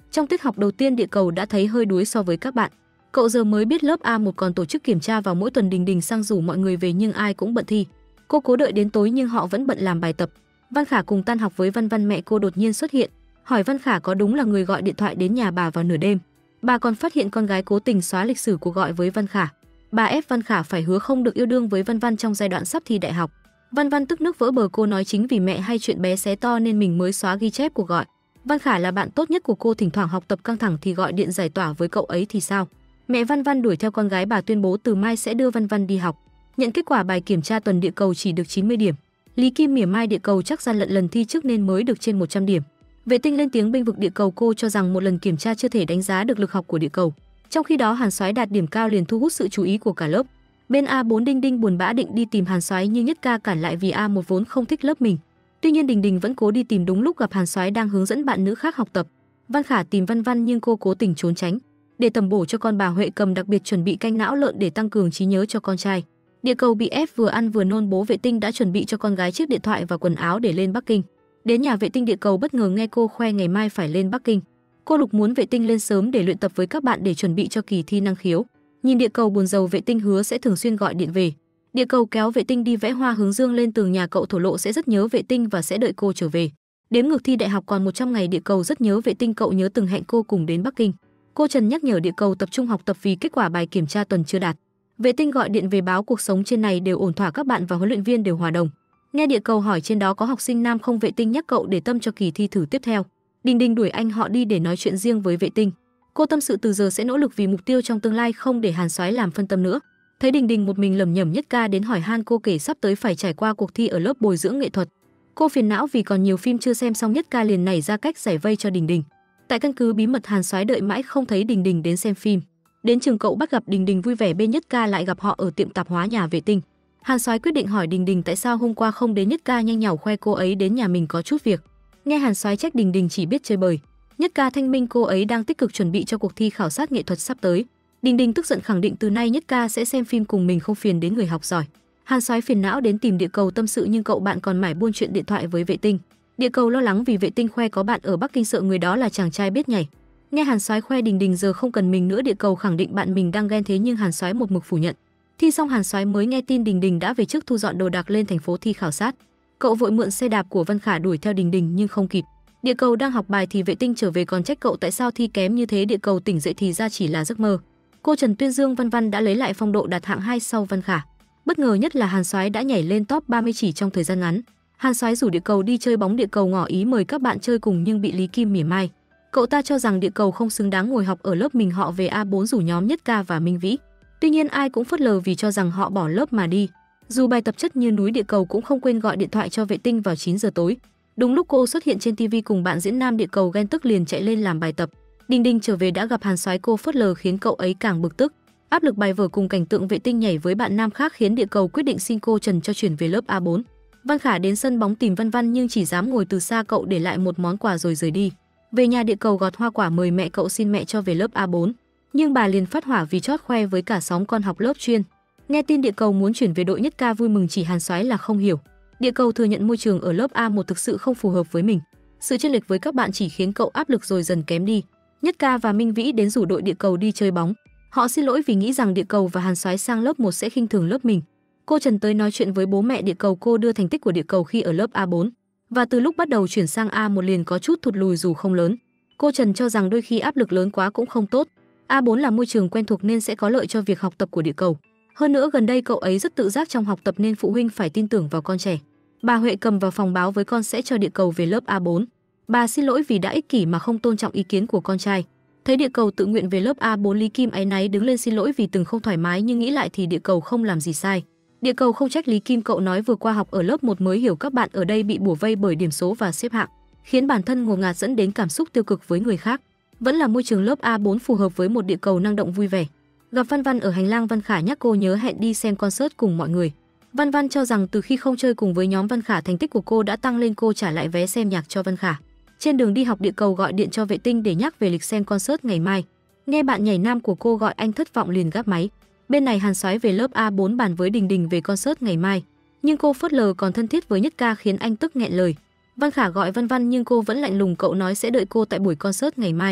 Trong tiết học đầu tiên Địa Cầu đã thấy hơi đuối so với các bạn. Cậu giờ mới biết lớp A một còn tổ chức kiểm tra vào mỗi tuần. Đình Đình sang rủ mọi người về nhưng ai cũng bận thi. Cô cố đợi đến tối nhưng họ vẫn bận làm bài tập. Văn Khả cùng tan học với Văn Văn, mẹ cô đột nhiên xuất hiện, hỏi Văn Khả có đúng là người gọi điện thoại đến nhà bà vào nửa đêm. Bà còn phát hiện con gái cố tình xóa lịch sử cuộc gọi với Văn Khả. Bà ép Văn Khả phải hứa không được yêu đương với Văn Văn trong giai đoạn sắp thi đại học. Văn Văn tức nước vỡ bờ, cô nói chính vì mẹ hay chuyện bé xé to nên mình mới xóa ghi chép cuộc gọi. Văn Khả là bạn tốt nhất của cô, thỉnh thoảng học tập căng thẳng thì gọi điện giải tỏa với cậu ấy thì sao? Mẹ Văn Văn đuổi theo con gái bà, tuyên bố từ mai sẽ đưa Văn Văn đi học. Nhận kết quả bài kiểm tra tuần Địa Cầu chỉ được chín mươi điểm. Lý Kim mỉa mai Địa Cầu chắc gian lận lần thi trước nên mới được trên một trăm điểm. Vệ Tinh lên tiếng bênh vực Địa Cầu, cô cho rằng một lần kiểm tra chưa thể đánh giá được lực học của Địa Cầu. Trong khi đó Hàn Soái đạt điểm cao liền thu hút sự chú ý của cả lớp. Bên A bốn Đinh Đinh buồn bã định đi tìm Hàn Soái nhưng Nhất Ca cản lại vì A một vốn không thích lớp mình. Tuy nhiên Đình Đình vẫn cố đi tìm, đúng lúc gặp Hàn Soái đang hướng dẫn bạn nữ khác học tập. Văn Khả tìm Văn Văn nhưng cô cố tình trốn tránh. Để tầm bổ cho con, bà Huệ Cầm đặc biệt chuẩn bị canh não lợn để tăng cường trí nhớ cho con trai. Địa Cầu bị ép vừa ăn vừa nôn, bố Vệ Tinh đã chuẩn bị cho con gái chiếc điện thoại và quần áo để lên Bắc Kinh. Đến nhà Vệ Tinh, Địa Cầu bất ngờ nghe cô khoe ngày mai phải lên Bắc Kinh. Cô Lục muốn Vệ Tinh lên sớm để luyện tập với các bạn để chuẩn bị cho kỳ thi năng khiếu. Nhìn Địa Cầu buồn rầu, Vệ Tinh hứa sẽ thường xuyên gọi điện về. Địa Cầu kéo Vệ Tinh đi vẽ hoa hướng dương lên tường nhà, cậu thổ lộ sẽ rất nhớ Vệ Tinh và sẽ đợi cô trở về. Đếm ngược thi đại học còn một trăm ngày, Địa Cầu rất nhớ Vệ Tinh, cậu nhớ từng hẹn cô cùng đến Bắc Kinh. Cô Trần nhắc nhở Địa Cầu tập trung học tập vì kết quả bài kiểm tra tuần chưa đạt. Vệ Tinh gọi điện về báo cuộc sống trên này đều ổn thỏa, các bạn và huấn luyện viên đều hòa đồng. Nghe Địa Cầu hỏi trên đó có học sinh nam không, Vệ Tinh nhắc cậu để tâm cho kỳ thi thử tiếp theo. Đình Đình đuổi anh họ đi để nói chuyện riêng với Vệ Tinh. Cô tâm sự từ giờ sẽ nỗ lực vì mục tiêu trong tương lai, không để Hàn Soái làm phân tâm nữa. Thấy Đình Đình một mình lẩm nhẩm, Nhất Ca đến hỏi han cô kể sắp tới phải trải qua cuộc thi ở lớp bồi dưỡng nghệ thuật. Cô phiền não vì còn nhiều phim chưa xem xong, Nhất Ca liền nảy ra cách giải vây cho Đình Đình. Tại căn cứ bí mật, Hàn Soái đợi mãi không thấy Đình Đình đến xem phim. Đến trường cậu bắt gặp Đình Đình vui vẻ bên Nhất Ca lại gặp họ ở tiệm tạp hóa nhà Vệ Tinh. Hàn Soái quyết định hỏi Đình Đình tại sao hôm qua không đến, Nhất Ca nhanh nhảu khoe cô ấy đến nhà mình có chút việc. Nghe Hàn Soái trách Đình Đình chỉ biết chơi bời, Nhất Ca thanh minh cô ấy đang tích cực chuẩn bị cho cuộc thi khảo sát nghệ thuật sắp tới. Đình Đình tức giận khẳng định từ nay Nhất Ca sẽ xem phim cùng mình, không phiền đến người học giỏi. Hàn Soái phiền não đến tìm Địa Cầu tâm sự nhưng cậu bạn còn mải buôn chuyện điện thoại với Vệ Tinh. Địa Cầu lo lắng vì Vệ Tinh khoe có bạn ở Bắc Kinh, sợ người đó là chàng trai biết nhảy. Nghe Hàn Soái khoe Đình Đình giờ không cần mình nữa, Địa Cầu khẳng định bạn mình đang ghen, thế nhưng Hàn Soái một mực phủ nhận. Thi xong Hàn Soái mới nghe tin Đình Đình đã về trước thu dọn đồ đạc lên thành phố thi khảo sát. Cậu vội mượn xe đạp của Văn Khả đuổi theo Đình Đình nhưng không kịp. Địa Cầu đang học bài thì Vệ Tinh trở về còn trách cậu tại sao thi kém như thế. Địa Cầu tỉnh dậy thì ra chỉ là giấc mơ. Cô Trần tuyên dương Văn Văn đã lấy lại phong độ đạt hạng hai sau Văn Khả. Bất ngờ nhất là Hàn Soái đã nhảy lên top ba mươi chỉ trong thời gian ngắn. Hàn Soái rủ Địa Cầu đi chơi bóng, Địa Cầu ngỏ ý mời các bạn chơi cùng nhưng bị Lý Kim mỉa mai. Cậu ta cho rằng Địa Cầu không xứng đáng ngồi học ở lớp mình. Họ về A bốn rủ nhóm Nhất Ca và Minh Vĩ. Tuy nhiên ai cũng phớt lờ vì cho rằng họ bỏ lớp mà đi. Dù bài tập chất như núi, Địa Cầu cũng không quên gọi điện thoại cho Vệ Tinh vào chín giờ tối. Đúng lúc cô xuất hiện trên ti vi cùng bạn diễn nam, Địa Cầu ghen tức liền chạy lên làm bài tập. Đình Đình trở về đã gặp Hàn Soái, cô phớt lờ khiến cậu ấy càng bực tức. Áp lực bài vở cùng cảnh tượng Vệ Tinh nhảy với bạn nam khác khiến Địa Cầu quyết định xin cô Trần cho chuyển về lớp A bốn. Văn Khả đến sân bóng tìm Văn Văn nhưng chỉ dám ngồi từ xa, cậu để lại một món quà rồi rời đi. Về nhà Địa Cầu gọt hoa quả mời mẹ cậu xin mẹ cho về lớp A bốn. Nhưng bà liền phát hỏa vì chót khoe với cả xóm con học lớp chuyên. Nghe tin Địa Cầu muốn chuyển về đội Nhất Ca vui mừng, chỉ Hàn Soái là không hiểu. Địa Cầu thừa nhận môi trường ở lớp A một thực sự không phù hợp với mình. Sự chênh lệch với các bạn chỉ khiến cậu áp lực rồi dần kém đi. Nhất Ca và Minh Vĩ đến rủ đội Địa Cầu đi chơi bóng. Họ xin lỗi vì nghĩ rằng Địa Cầu và Hàn Soái sang lớp một sẽ khinh thường lớp mình. Cô Trần tới nói chuyện với bố mẹ Địa Cầu, cô đưa thành tích của Địa Cầu khi ở lớp A bốn. Và từ lúc bắt đầu chuyển sang A một liền có chút thụt lùi dù không lớn. Cô Trần cho rằng đôi khi áp lực lớn quá cũng không tốt. A bốn là môi trường quen thuộc nên sẽ có lợi cho việc học tập của Địa Cầu. Hơn nữa gần đây cậu ấy rất tự giác trong học tập nên phụ huynh phải tin tưởng vào con trẻ. Bà Huệ Cầm vào phòng báo với con sẽ cho Địa Cầu về lớp A bốn. Bà xin lỗi vì đã ích kỷ mà không tôn trọng ý kiến của con trai. Thấy Địa Cầu tự nguyện về lớp A bốn, Lý Kim áy náy đứng lên xin lỗi vì từng không thoải mái, nhưng nghĩ lại thì Địa Cầu không làm gì sai. Địa Cầu không trách Lý Kim, cậu nói vừa qua học ở lớp một mới hiểu các bạn ở đây bị bủa vây bởi điểm số và xếp hạng, khiến bản thân ngột ngạt dẫn đến cảm xúc tiêu cực với người khác. Vẫn là môi trường lớp A bốn phù hợp với một Địa Cầu năng động vui vẻ. Gặp Văn Văn ở hành lang, Văn Khả nhắc cô nhớ hẹn đi xem concert cùng mọi người. Văn Văn cho rằng từ khi không chơi cùng với nhóm Văn Khả, thành tích của cô đã tăng lên, cô trả lại vé xem nhạc cho Văn Khả. Trên đường đi học, Địa Cầu gọi điện cho Vệ Tinh để nhắc về lịch xem concert ngày mai. Nghe bạn nhảy nam của cô gọi anh thất vọng liền gác máy. Bên này Hàn Soái về lớp A bốn bàn với Đình Đình về concert ngày mai, nhưng cô phớt lờ còn thân thiết với Nhất Ca khiến anh tức nghẹn lời. Văn Khả gọi Văn Văn nhưng cô vẫn lạnh lùng, cậu nói sẽ đợi cô tại buổi concert ngày mai.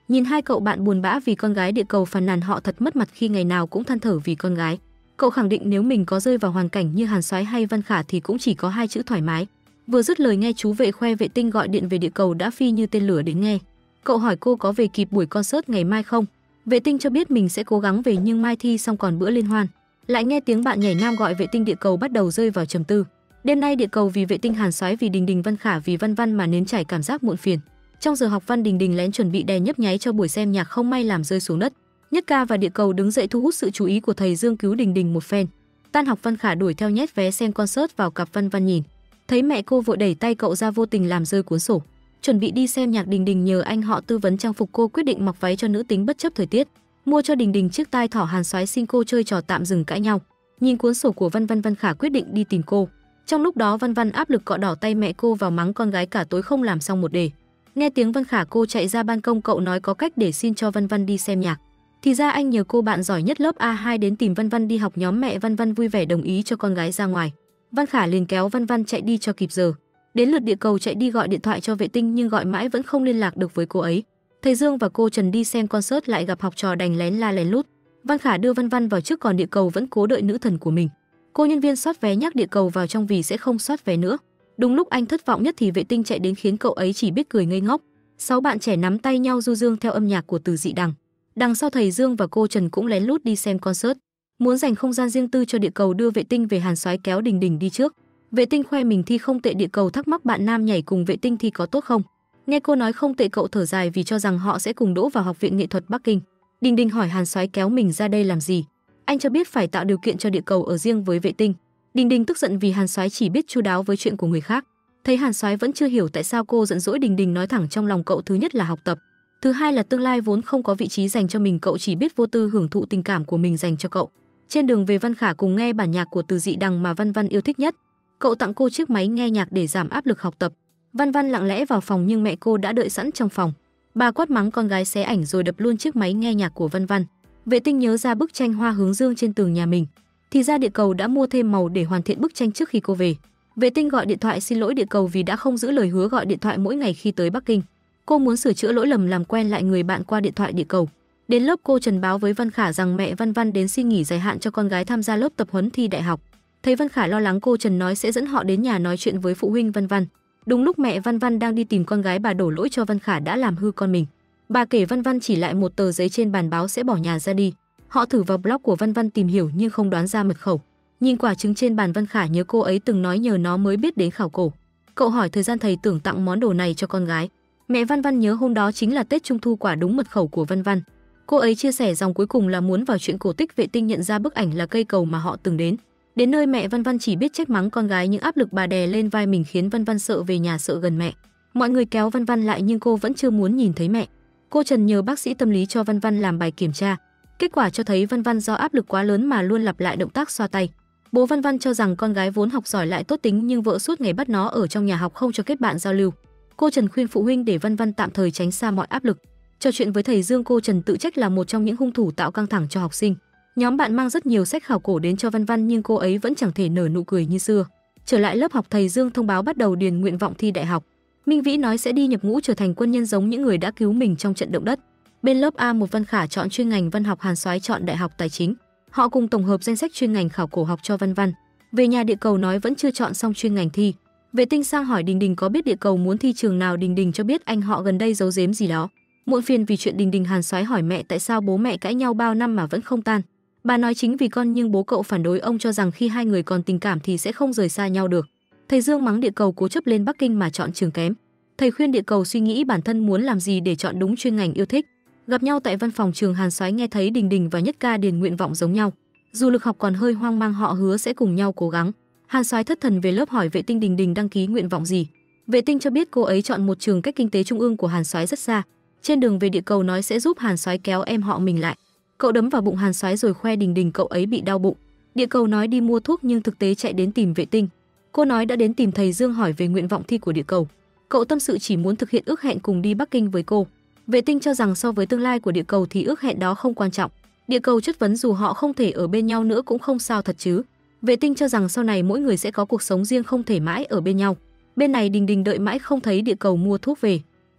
Nhìn hai cậu bạn buồn bã vì con gái địa cầu phàn nàn họ thật mất mặt khi ngày nào cũng than thở vì con gái. Cậu khẳng định nếu mình có rơi vào hoàn cảnh như Hàn Soái hay Văn Khả thì cũng chỉ có hai chữ thoải mái. Vừa dứt lời nghe chú vệ khoe vệ tinh gọi điện về địa cầu đã phi như tên lửa đến nghe. Cậu hỏi cô có về kịp buổi concert ngày mai không? Vệ tinh cho biết mình sẽ cố gắng về nhưng mai thi xong còn bữa liên hoan. Lại nghe tiếng bạn nhảy nam gọi vệ tinh địa cầu bắt đầu rơi vào trầm tư. Đêm nay địa cầu vì vệ tinh, Hàn Soái vì Đình Đình, Văn Khả vì Văn Văn mà nếm trải cảm giác muộn phiền. Trong giờ học văn, Đình Đình lén chuẩn bị đèn nhấp nháy cho buổi xem nhạc không may làm rơi xuống đất. Nhất Ca và địa cầu đứng dậy thu hút sự chú ý của thầy Dương cứu Đình Đình một phen. Tan học Văn Khả đuổi theo nhét vé xem concert vào cặp Văn Văn nhìn. Thấy mẹ cô vội đẩy tay cậu ra vô tình làm rơi cuốn sổ. Chuẩn bị đi xem nhạc, Đình Đình nhờ anh họ tư vấn trang phục, cô quyết định mặc váy cho nữ tính bất chấp thời tiết. Mua cho Đình Đình chiếc tai thỏ, Hàn Soái xin cô chơi trò tạm dừng cãi nhau. Nhìn cuốn sổ của Văn Văn, Văn Khả quyết định đi tìm cô. Trong lúc đó Văn Văn áp lực cọ đỏ tay mẹ cô vào mắng con gái cả tối không làm xong một đề. Nghe tiếng Văn Khả cô chạy ra ban công, cậu nói có cách để xin cho Văn Văn đi xem nhạc. Thì ra anh nhờ cô bạn giỏi nhất lớp A hai đến tìm Văn Văn đi học nhóm. Mẹ Văn Văn vui vẻ đồng ý cho con gái ra ngoài. Văn Khả liền kéo Văn Văn chạy đi cho kịp giờ. Đến lượt địa cầu chạy đi gọi điện thoại cho vệ tinh nhưng gọi mãi vẫn không liên lạc được với cô ấy. Thầy Dương và cô Trần đi xem concert lại gặp học trò đành lén la lén lút. Văn Khả đưa Văn Văn vào trước còn địa cầu vẫn cố đợi nữ thần của mình. Cô nhân viên soát vé nhắc địa cầu vào trong vì sẽ không soát vé nữa. Đúng lúc anh thất vọng nhất thì vệ tinh chạy đến khiến cậu ấy chỉ biết cười ngây ngốc. Sáu bạn trẻ nắm tay nhau du dương theo âm nhạc của Từ Dị Đằng. Đằng sau thầy Dương và cô Trần cũng lén lút đi xem concert. Muốn dành không gian riêng tư cho địa cầu đưa vệ tinh về, Hàn Soái kéo Đình Đình đi trước. Vệ tinh khoe mình thi không tệ, địa cầu thắc mắc bạn nam nhảy cùng vệ tinh thi có tốt không. Nghe cô nói không tệ cậu thở dài vì cho rằng họ sẽ cùng đỗ vào Học viện Nghệ thuật Bắc Kinh. Đình Đình hỏi Hàn Soái kéo mình ra đây làm gì. Anh cho biết phải tạo điều kiện cho địa cầu ở riêng với vệ tinh. Đình Đình tức giận vì Hàn Soái chỉ biết chu đáo với chuyện của người khác. Thấy Hàn Soái vẫn chưa hiểu tại sao cô giận dỗi, Đình Đình nói thẳng trong lòng cậu, thứ nhất là học tập, thứ hai là tương lai vốn không có vị trí dành cho mình, cậu chỉ biết vô tư hưởng thụ tình cảm của mình dành cho cậu. Trên đường về Văn Khả cùng nghe bản nhạc của Từ Dị Đằng mà Văn Văn yêu thích nhất. Cậu tặng cô chiếc máy nghe nhạc để giảm áp lực học tập. Văn Văn lặng lẽ vào phòng nhưng mẹ cô đã đợi sẵn trong phòng. Bà quát mắng con gái xé ảnh rồi đập luôn chiếc máy nghe nhạc của Văn Văn. Vệ tinh nhớ ra bức tranh hoa hướng dương trên tường nhà mình. Thì ra địa cầu đã mua thêm màu để hoàn thiện bức tranh trước khi cô về. Vệ tinh gọi điện thoại xin lỗi địa cầu vì đã không giữ lời hứa gọi điện thoại mỗi ngày khi tới Bắc Kinh. Cô muốn sửa chữa lỗi lầm làm quen lại người bạn qua điện thoại địa cầu. Đến lớp cô Trần báo với Văn Khả rằng mẹ Văn Văn đến xin nghỉ dài hạn cho con gái tham gia lớp tập huấn thi đại học. Thấy Văn Khả lo lắng, cô Trần nói sẽ dẫn họ đến nhà nói chuyện với phụ huynh Văn Văn. Đúng lúc mẹ Văn Văn đang đi tìm con gái, bà đổ lỗi cho Văn Khả đã làm hư con mình. Bà kể Văn Văn chỉ lại một tờ giấy trên bàn báo sẽ bỏ nhà ra đi. Họ thử vào blog của Văn Văn tìm hiểu nhưng không đoán ra mật khẩu. Nhìn quả trứng trên bàn, Văn Khả nhớ cô ấy từng nói nhờ nó mới biết đến khảo cổ. Cậu hỏi thời gian thầy tưởng tặng món đồ này cho con gái. Mẹ Văn Văn nhớ hôm đó chính là Tết Trung thu, quả đúng mật khẩu của Văn Văn. Cô ấy chia sẻ dòng cuối cùng là muốn vào chuyện cổ tích. Vệ tinh nhận ra bức ảnh là cây cầu mà họ từng đến. Đến nơi mẹ Văn Văn chỉ biết trách mắng con gái, những áp lực bà đè lên vai mình khiến Văn Văn sợ về nhà, sợ gần mẹ. Mọi người kéo Văn Văn lại nhưng cô vẫn chưa muốn nhìn thấy mẹ. Cô Trần nhờ bác sĩ tâm lý cho Văn Văn làm bài kiểm tra. Kết quả cho thấy Văn Văn do áp lực quá lớn mà luôn lặp lại động tác xoa tay. Bố Văn Văn cho rằng con gái vốn học giỏi lại tốt tính nhưng vợ suốt ngày bắt nó ở trong nhà học không cho kết bạn giao lưu. Cô Trần khuyên phụ huynh để Văn Văn tạm thời tránh xa mọi áp lực. Trò chuyện với thầy Dương, cô Trần tự trách là một trong những hung thủ tạo căng thẳng cho học sinh. Nhóm bạn mang rất nhiều sách khảo cổ đến cho Văn Văn nhưng cô ấy vẫn chẳng thể nở nụ cười như xưa. Trở lại lớp học, thầy Dương thông báo bắt đầu điền nguyện vọng thi đại học. Minh Vĩ nói sẽ đi nhập ngũ trở thành quân nhân giống những người đã cứu mình trong trận động đất. Bên lớp A một, Văn Khả chọn chuyên ngành văn học, Hàn Soái chọn đại học tài chính. Họ cùng tổng hợp danh sách chuyên ngành khảo cổ học cho Văn Văn. Về nhà địa cầu nói vẫn chưa chọn xong chuyên ngành thi. Vệ tinh sang hỏi Đình Đình có biết địa cầu muốn thi trường nào. Đình Đình cho biết anh họ gần đây giấu giếm gì đó. Muộn phiền vì chuyện Đình Đình, Hàn Soái hỏi mẹ tại sao bố mẹ cãi nhau bao năm mà vẫn không tan. Bà nói chính vì con nhưng bố cậu phản đối, ông cho rằng khi hai người còn tình cảm thì sẽ không rời xa nhau được. Thầy Dương mắng địa cầu cố chấp lên Bắc Kinh mà chọn trường kém. Thầy khuyên địa cầu suy nghĩ bản thân muốn làm gì để chọn đúng chuyên ngành yêu thích. Gặp nhau tại văn phòng trường, Hàn Soái nghe thấy Đình Đình và Nhất Ca điền nguyện vọng giống nhau. Dù lực học còn hơi hoang mang, họ hứa sẽ cùng nhau cố gắng. Hàn Soái thất thần về lớp hỏi vệ tinh Đình Đình đăng ký nguyện vọng gì. Vệ tinh cho biết cô ấy chọn một trường cách kinh tế trung ương của Hàn Soái rất xa. Trên đường về địa cầu nói sẽ giúp Hàn Soái kéo em họ mình lại. Cậu đấm vào bụng Hàn Soái rồi khoe Đình Đình cậu ấy bị đau bụng. Địa cầu nói đi mua thuốc nhưng thực tế chạy đến tìm vệ tinh. Cô nói đã đến tìm thầy Dương hỏi về nguyện vọng thi của địa cầu. Cậu tâm sự chỉ muốn thực hiện ước hẹn cùng đi Bắc Kinh với cô. Vệ tinh cho rằng so với tương lai của địa cầu thì ước hẹn đó không quan trọng. Địa cầu chất vấn dù họ không thể ở bên nhau nữa cũng không sao thật chứ. Vệ tinh cho rằng sau này mỗi người sẽ có cuộc sống riêng, không thể mãi ở bên nhau. Bên này Đình Đình đợi mãi không thấy địa cầu mua thuốc về.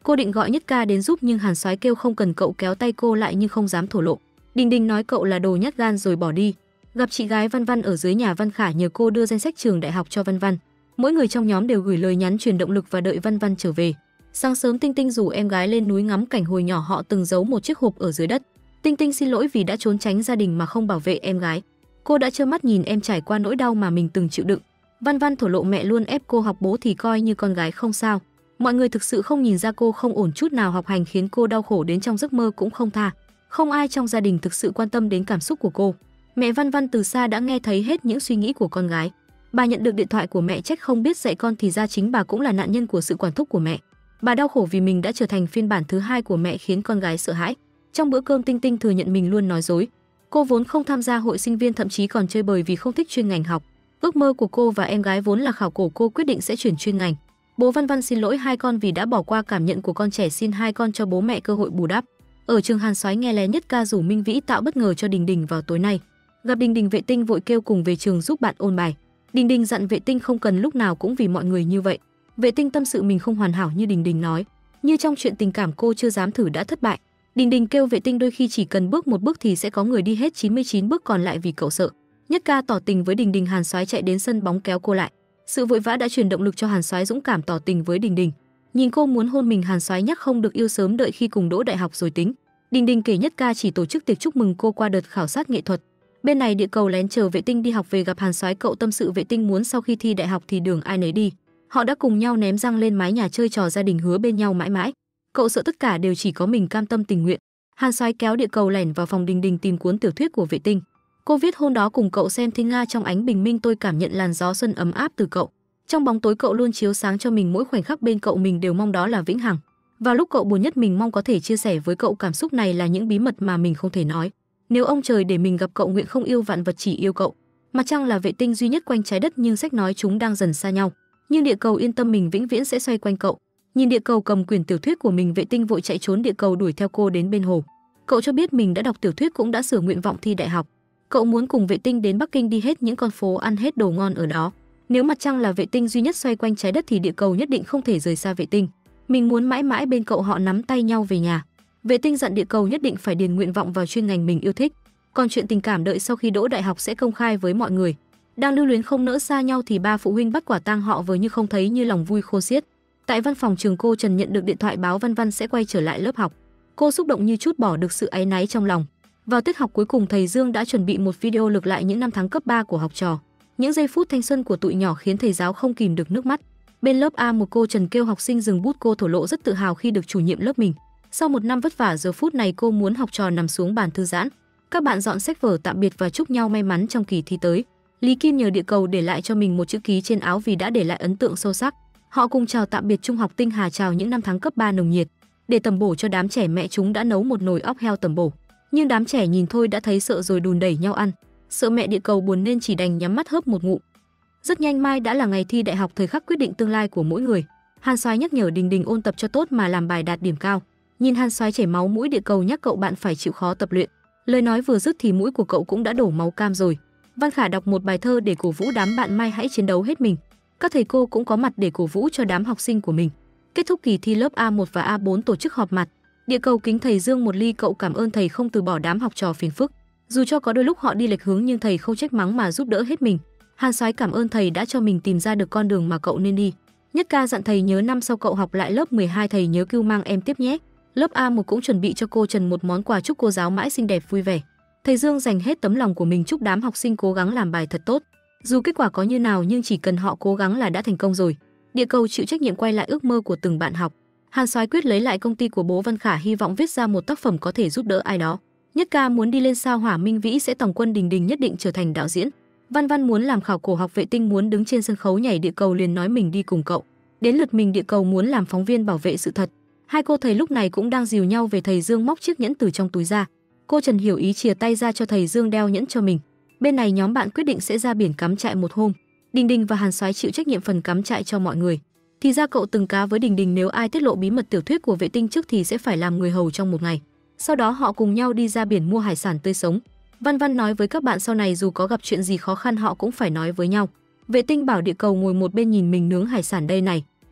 Cô định gọi Nhất Ca đến giúp nhưng Hàn Soái kêu không cần, cậu kéo tay cô lại nhưng không dám thổ lộ. Đình Đình nói cậu là đồ nhát gan rồi bỏ đi. Gặp chị gái Văn Văn ở dưới nhà, Văn Khả nhờ cô đưa danh sách trường đại học cho Văn Văn. Mỗi người trong nhóm đều gửi lời nhắn truyền động lực và đợi Văn Văn trở về. Sáng sớm Tinh Tinh rủ em gái lên núi ngắm cảnh, hồi nhỏ họ từng giấu một chiếc hộp ở dưới đất. Tinh Tinh xin lỗi vì đã trốn tránh gia đình mà không bảo vệ em gái. Cô đã trơ mắt nhìn em trải qua nỗi đau mà mình từng chịu đựng. Văn Văn thổ lộ mẹ luôn ép cô học, bố thì coi như con gái không sao. Mọi người thực sự không nhìn ra cô không ổn chút nào, học hành khiến cô đau khổ đến trong giấc mơ cũng không tha. Không ai trong gia đình thực sự quan tâm đến cảm xúc của cô. Mẹ Văn Văn từ xa đã nghe thấy hết những suy nghĩ của con gái. Bà nhận được điện thoại của mẹ trách không biết dạy con, thì ra chính bà cũng là nạn nhân của sự quản thúc của mẹ. Bà đau khổ vì mình đã trở thành phiên bản thứ hai của mẹ, khiến con gái sợ hãi. Trong bữa cơm, Tinh Tinh thừa nhận mình luôn nói dối. Cô vốn không tham gia hội sinh viên, thậm chí còn chơi bời vì không thích chuyên ngành học. Ước mơ của cô và em gái vốn là khảo cổ, cô quyết định sẽ chuyển chuyên ngành. Bố Văn Văn xin lỗi hai con vì đã bỏ qua cảm nhận của con trẻ, xin hai con cho bố mẹ cơ hội bù đắp. Ở trường, Hàn Soái nghe lén Nhất Ca rủ Minh Vĩ tạo bất ngờ cho Đình Đình vào tối nay. Gặp Đình Đình, Vệ Tinh vội kêu cùng về trường giúp bạn ôn bài. Đình Đình dặn Vệ Tinh không cần lúc nào cũng vì mọi người như vậy. Vệ Tinh tâm sự mình không hoàn hảo như Đình Đình nói, như trong chuyện tình cảm cô chưa dám thử đã thất bại. Đình Đình kêu Vệ Tinh đôi khi chỉ cần bước một bước thì sẽ có người đi hết chín mươi chín bước còn lại vì cậu sợ. Nhất Ca tỏ tình với Đình Đình, Hàn Soái chạy đến sân bóng kéo cô lại. Sự vội vã đã truyền động lực cho Hàn Soái dũng cảm tỏ tình với Đình Đình. Nhìn cô muốn hôn mình, Hàn Soái nhắc không được yêu sớm, đợi khi cùng đỗ đại học rồi tính. Đình Đình kể Nhất Ca chỉ tổ chức tiệc chúc mừng cô qua đợt khảo sát nghệ thuật. Bên này Địa Cầu lén chờ Vệ Tinh đi học về gặp Hàn Soái, cậu tâm sự Vệ Tinh muốn sau khi thi đại học thì đường ai nấy đi. Họ đã cùng nhau ném răng lên mái nhà chơi trò gia đình, hứa bên nhau mãi mãi. Cậu sợ tất cả đều chỉ có mình cam tâm tình nguyện. Hàn Soái kéo Địa Cầu lẻn vào phòng Đình Đình tìm cuốn tiểu thuyết của Vệ Tinh. Cô viết hôm đó cùng cậu xem Thiên Nga trong ánh bình minh, tôi cảm nhận làn gió xuân ấm áp từ cậu. Trong bóng tối cậu luôn chiếu sáng cho mình, mỗi khoảnh khắc bên cậu mình đều mong đó là vĩnh hằng. Vào lúc cậu buồn nhất mình mong có thể chia sẻ với cậu cảm xúc này là những bí mật mà mình không thể nói. Nếu ông trời để mình gặp cậu, nguyện không yêu vạn vật, chỉ yêu cậu. Mặt trăng là vệ tinh duy nhất quanh trái đất, nhưng sách nói chúng đang dần xa nhau. Nhưng Địa Cầu yên tâm, mình vĩnh viễn sẽ xoay quanh cậu. Nhìn Địa Cầu cầm quyển tiểu thuyết của mình, Vệ Tinh vội chạy trốn, Địa Cầu đuổi theo cô đến bên hồ. Cậu cho biết mình đã đọc tiểu thuyết, cũng đã sửa nguyện vọng thi đại học. Cậu muốn cùng Vệ Tinh đến Bắc Kinh đi hết những con phố, ăn hết đồ ngon ở đó. Nếu mặt trăng là vệ tinh duy nhất xoay quanh trái đất thì Địa Cầu nhất định không thể rời xa Vệ Tinh. Mình muốn mãi mãi bên cậu, họ nắm tay nhau về nhà. Vệ Tinh dặn Địa Cầu nhất định phải điền nguyện vọng vào chuyên ngành mình yêu thích. Còn chuyện tình cảm đợi sau khi đỗ đại học sẽ công khai với mọi người. Đang lưu luyến không nỡ xa nhau thì ba phụ huynh bắt quả tang họ vờ như không thấy, như lòng vui khôn xiết. Tại văn phòng trường, cô Trần nhận được điện thoại báo Văn Văn sẽ quay trở lại lớp học. Cô xúc động như chút bỏ được sự áy náy trong lòng. Vào tiết học cuối cùng, thầy Dương đã chuẩn bị một video lược lại những năm tháng cấp ba của học trò. Những giây phút thanh xuân của tụi nhỏ khiến thầy giáo không kìm được nước mắt. Bên lớp A một, cô Trần kêu học sinh dừng bút, cô thổ lộ rất tự hào khi được chủ nhiệm lớp mình. Sau một năm vất vả, giờ phút này cô muốn học trò nằm xuống bàn thư giãn. Các bạn dọn sách vở tạm biệt và chúc nhau may mắn trong kỳ thi tới. Lý Kim nhờ Địa Cầu để lại cho mình một chữ ký trên áo vì đã để lại ấn tượng sâu sắc. Họ cùng chào tạm biệt trung học Tinh Hà, chào những năm tháng cấp ba nồng nhiệt. Để tầm bổ cho đám trẻ, mẹ chúng đã nấu một nồi óc heo tầm bổ. Nhưng đám trẻ nhìn thôi đã thấy sợ rồi đùn đẩy nhau ăn. Sợ mẹ Địa Cầu buồn nên chỉ đành nhắm mắt hớp một ngụm. Rất nhanh mai đã là ngày thi đại học, thời khắc quyết định tương lai của mỗi người. Hàn Soái nhắc nhở Đình Đình ôn tập cho tốt mà làm bài đạt điểm cao. Nhìn Hàn Soái chảy máu mũi, Địa Cầu nhắc cậu bạn phải chịu khó tập luyện. Lời nói vừa dứt thì mũi của cậu cũng đã đổ máu cam rồi. Văn Khả đọc một bài thơ để cổ vũ đám bạn mai hãy chiến đấu hết mình. Các thầy cô cũng có mặt để cổ vũ cho đám học sinh của mình. Kết thúc kỳ thi, lớp A một và A bốn tổ chức họp mặt. Địa Cầu kính thầy Dương một ly, cậu cảm ơn thầy không từ bỏ đám học trò phiền phức. Dù cho có đôi lúc họ đi lệch hướng nhưng thầy không trách mắng mà giúp đỡ hết mình. Hàn Soái cảm ơn thầy đã cho mình tìm ra được con đường mà cậu nên đi. Nhất Ca dặn thầy nhớ năm sau cậu học lại lớp mười hai, thầy nhớ cưu mang em tiếp nhé. Lớp A một cũng chuẩn bị cho cô Trần một món quà chúc cô giáo mãi xinh đẹp vui vẻ. Thầy Dương dành hết tấm lòng của mình chúc đám học sinh cố gắng làm bài thật tốt. Dù kết quả có như nào nhưng chỉ cần họ cố gắng là đã thành công rồi. Địa Cầu chịu trách nhiệm quay lại ước mơ của từng bạn học. Hàn Soái quyết lấy lại công ty của bố Văn Khả, hy vọng viết ra một tác phẩm có thể giúp đỡ ai đó. Nhất Ca muốn đi lên sao hỏa, Minh Vĩ sẽ tòng quân, Đình Đình nhất định trở thành đạo diễn. Văn Văn muốn làm khảo cổ học, Vệ Tinh muốn đứng trên sân khấu nhảy, Địa Cầu liền nói mình đi cùng cậu. Đến lượt mình, Địa Cầu muốn làm phóng viên bảo vệ sự thật. Hai cô thầy lúc này cũng đang dìu nhau về, thầy Dương móc chiếc nhẫn từ trong túi ra. Cô Trần hiểu ý chìa tay ra cho thầy Dương đeo nhẫn cho mình. Bên này nhóm bạn quyết định sẽ ra biển cắm trại một hôm. Đình Đình và Hàn Soái chịu trách nhiệm phần cắm trại cho mọi người. Thì ra cậu từng cá với Đình Đình nếu ai tiết lộ bí mật tiểu thuyết của Vệ Tinh trước thì sẽ phải làm người hầu trong một ngày. Sau đó họ cùng nhau đi ra biển mua hải sản tươi sống. Văn Văn nói với các bạn sau này dù có gặp chuyện gì khó khăn họ cũng phải nói với nhau. Vệ Tinh bảo Địa Cầu ngồi một bên nhìn mình nướng hải sản đây này.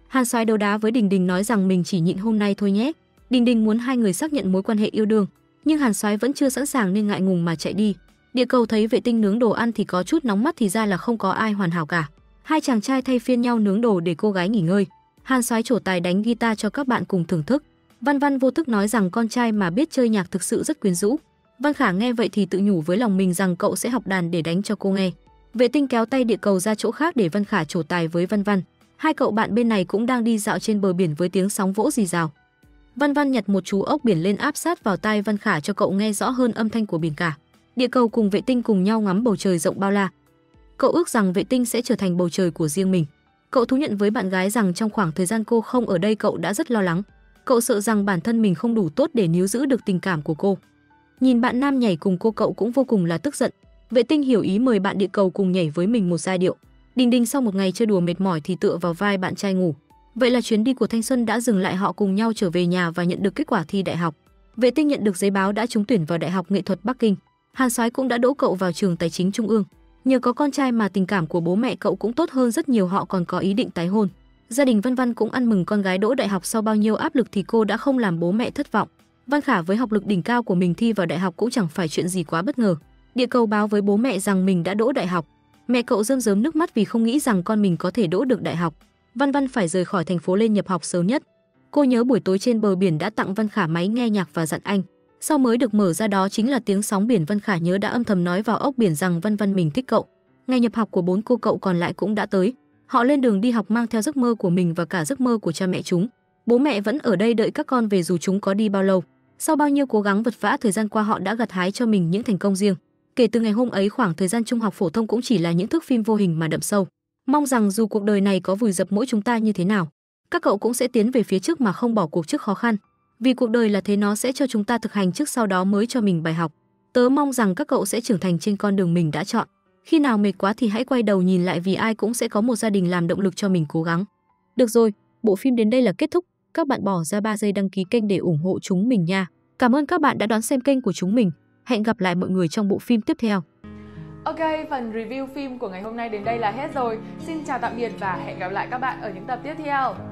Hàn Soái đấu đá với Đình Đình nói rằng mình chỉ nhịn hôm nay thôi nhé. Đình Đình muốn hai người xác nhận mối quan hệ yêu đương, nhưng Hàn Soái vẫn chưa sẵn sàng nên ngại ngùng mà chạy đi. Địa Cầu thấy Vệ Tinh nướng đồ ăn thì có chút nóng mắt, thì ra là không có ai hoàn hảo cả. Hai chàng trai thay phiên nhau nướng đồ để cô gái nghỉ ngơi. Hàn Soái trổ tài đánh guitar cho các bạn cùng thưởng thức. Văn Văn vô thức nói rằng con trai mà biết chơi nhạc thực sự rất quyến rũ. Văn Khả nghe vậy thì tự nhủ với lòng mình rằng cậu sẽ học đàn để đánh cho cô nghe. Vệ Tinh kéo tay Địa Cầu ra chỗ khác để Văn Khả trổ tài với Văn Văn. Hai cậu bạn bên này cũng đang đi dạo trên bờ biển với tiếng sóng vỗ rì rào. Văn Văn nhặt một chú ốc biển lên áp sát vào tai Văn Khả cho cậu nghe rõ hơn âm thanh của biển cả. Địa Cầu cùng Vệ Tinh cùng nhau ngắm bầu trời rộng bao la. Cậu ước rằng Vệ Tinh sẽ trở thành bầu trời của riêng mình. Cậu thú nhận với bạn gái rằng trong khoảng thời gian cô không ở đây cậu đã rất lo lắng. Cậu sợ rằng bản thân mình không đủ tốt để níu giữ được tình cảm của cô. Nhìn bạn nam nhảy cùng cô, cậu cũng vô cùng là tức giận. Vệ Tinh hiểu ý mời bạn Địa Cầu cùng nhảy với mình một giai điệu. Đình Đình sau một ngày chơi đùa mệt mỏi thì tựa vào vai bạn trai ngủ. Vậy là chuyến đi của thanh xuân đã dừng lại, họ cùng nhau trở về nhà và nhận được kết quả thi đại học. Vệ Tinh nhận được giấy báo đã trúng tuyển vào Đại học Nghệ thuật Bắc Kinh. Hàn Soái cũng đã đỗ cậu vào trường Tài chính Trung ương. Nhờ có con trai mà tình cảm của bố mẹ cậu cũng tốt hơn rất nhiều, họ còn có ý định tái hôn. Gia đình Văn Văn cũng ăn mừng con gái đỗ đại học, sau bao nhiêu áp lực thì cô đã không làm bố mẹ thất vọng. Văn Khả với học lực đỉnh cao của mình thi vào đại học cũng chẳng phải chuyện gì quá bất ngờ. Địa Cầu báo với bố mẹ rằng mình đã đỗ đại học. Mẹ cậu rơm rớm nước mắt vì không nghĩ rằng con mình có thể đỗ được đại học. Văn Văn phải rời khỏi thành phố lên nhập học sớm nhất. Cô nhớ buổi tối trên bờ biển đã tặng Văn Khả máy nghe nhạc và dặn anh. Sau mới được mở ra đó chính là tiếng sóng biển. Văn Khả nhớ đã âm thầm nói vào ốc biển rằng Văn Văn mình thích cậu. Ngày nhập học của bốn cô cậu còn lại cũng đã tới. Họ lên đường đi học mang theo giấc mơ của mình và cả giấc mơ của cha mẹ chúng. Bố mẹ vẫn ở đây đợi các con về dù chúng có đi bao lâu. Sau bao nhiêu cố gắng vật vã thời gian qua, họ đã gặt hái cho mình những thành công riêng. Kể từ ngày hôm ấy, khoảng thời gian trung học phổ thông cũng chỉ là những thước phim vô hình mà đậm sâu. Mong rằng dù cuộc đời này có vùi dập mỗi chúng ta như thế nào, các cậu cũng sẽ tiến về phía trước mà không bỏ cuộc trước khó khăn. Vì cuộc đời là thế, nó sẽ cho chúng ta thực hành trước, sau đó mới cho mình bài học. Tớ mong rằng các cậu sẽ trưởng thành trên con đường mình đã chọn. Khi nào mệt quá thì hãy quay đầu nhìn lại, vì ai cũng sẽ có một gia đình làm động lực cho mình cố gắng. Được rồi, bộ phim đến đây là kết thúc. Các bạn bỏ ra ba giây đăng ký kênh để ủng hộ chúng mình nha. Cảm ơn các bạn đã đón xem kênh của chúng mình. Hẹn gặp lại mọi người trong bộ phim tiếp theo. Ok, phần review phim của ngày hôm nay đến đây là hết rồi. Xin chào tạm biệt và hẹn gặp lại các bạn ở những tập tiếp theo.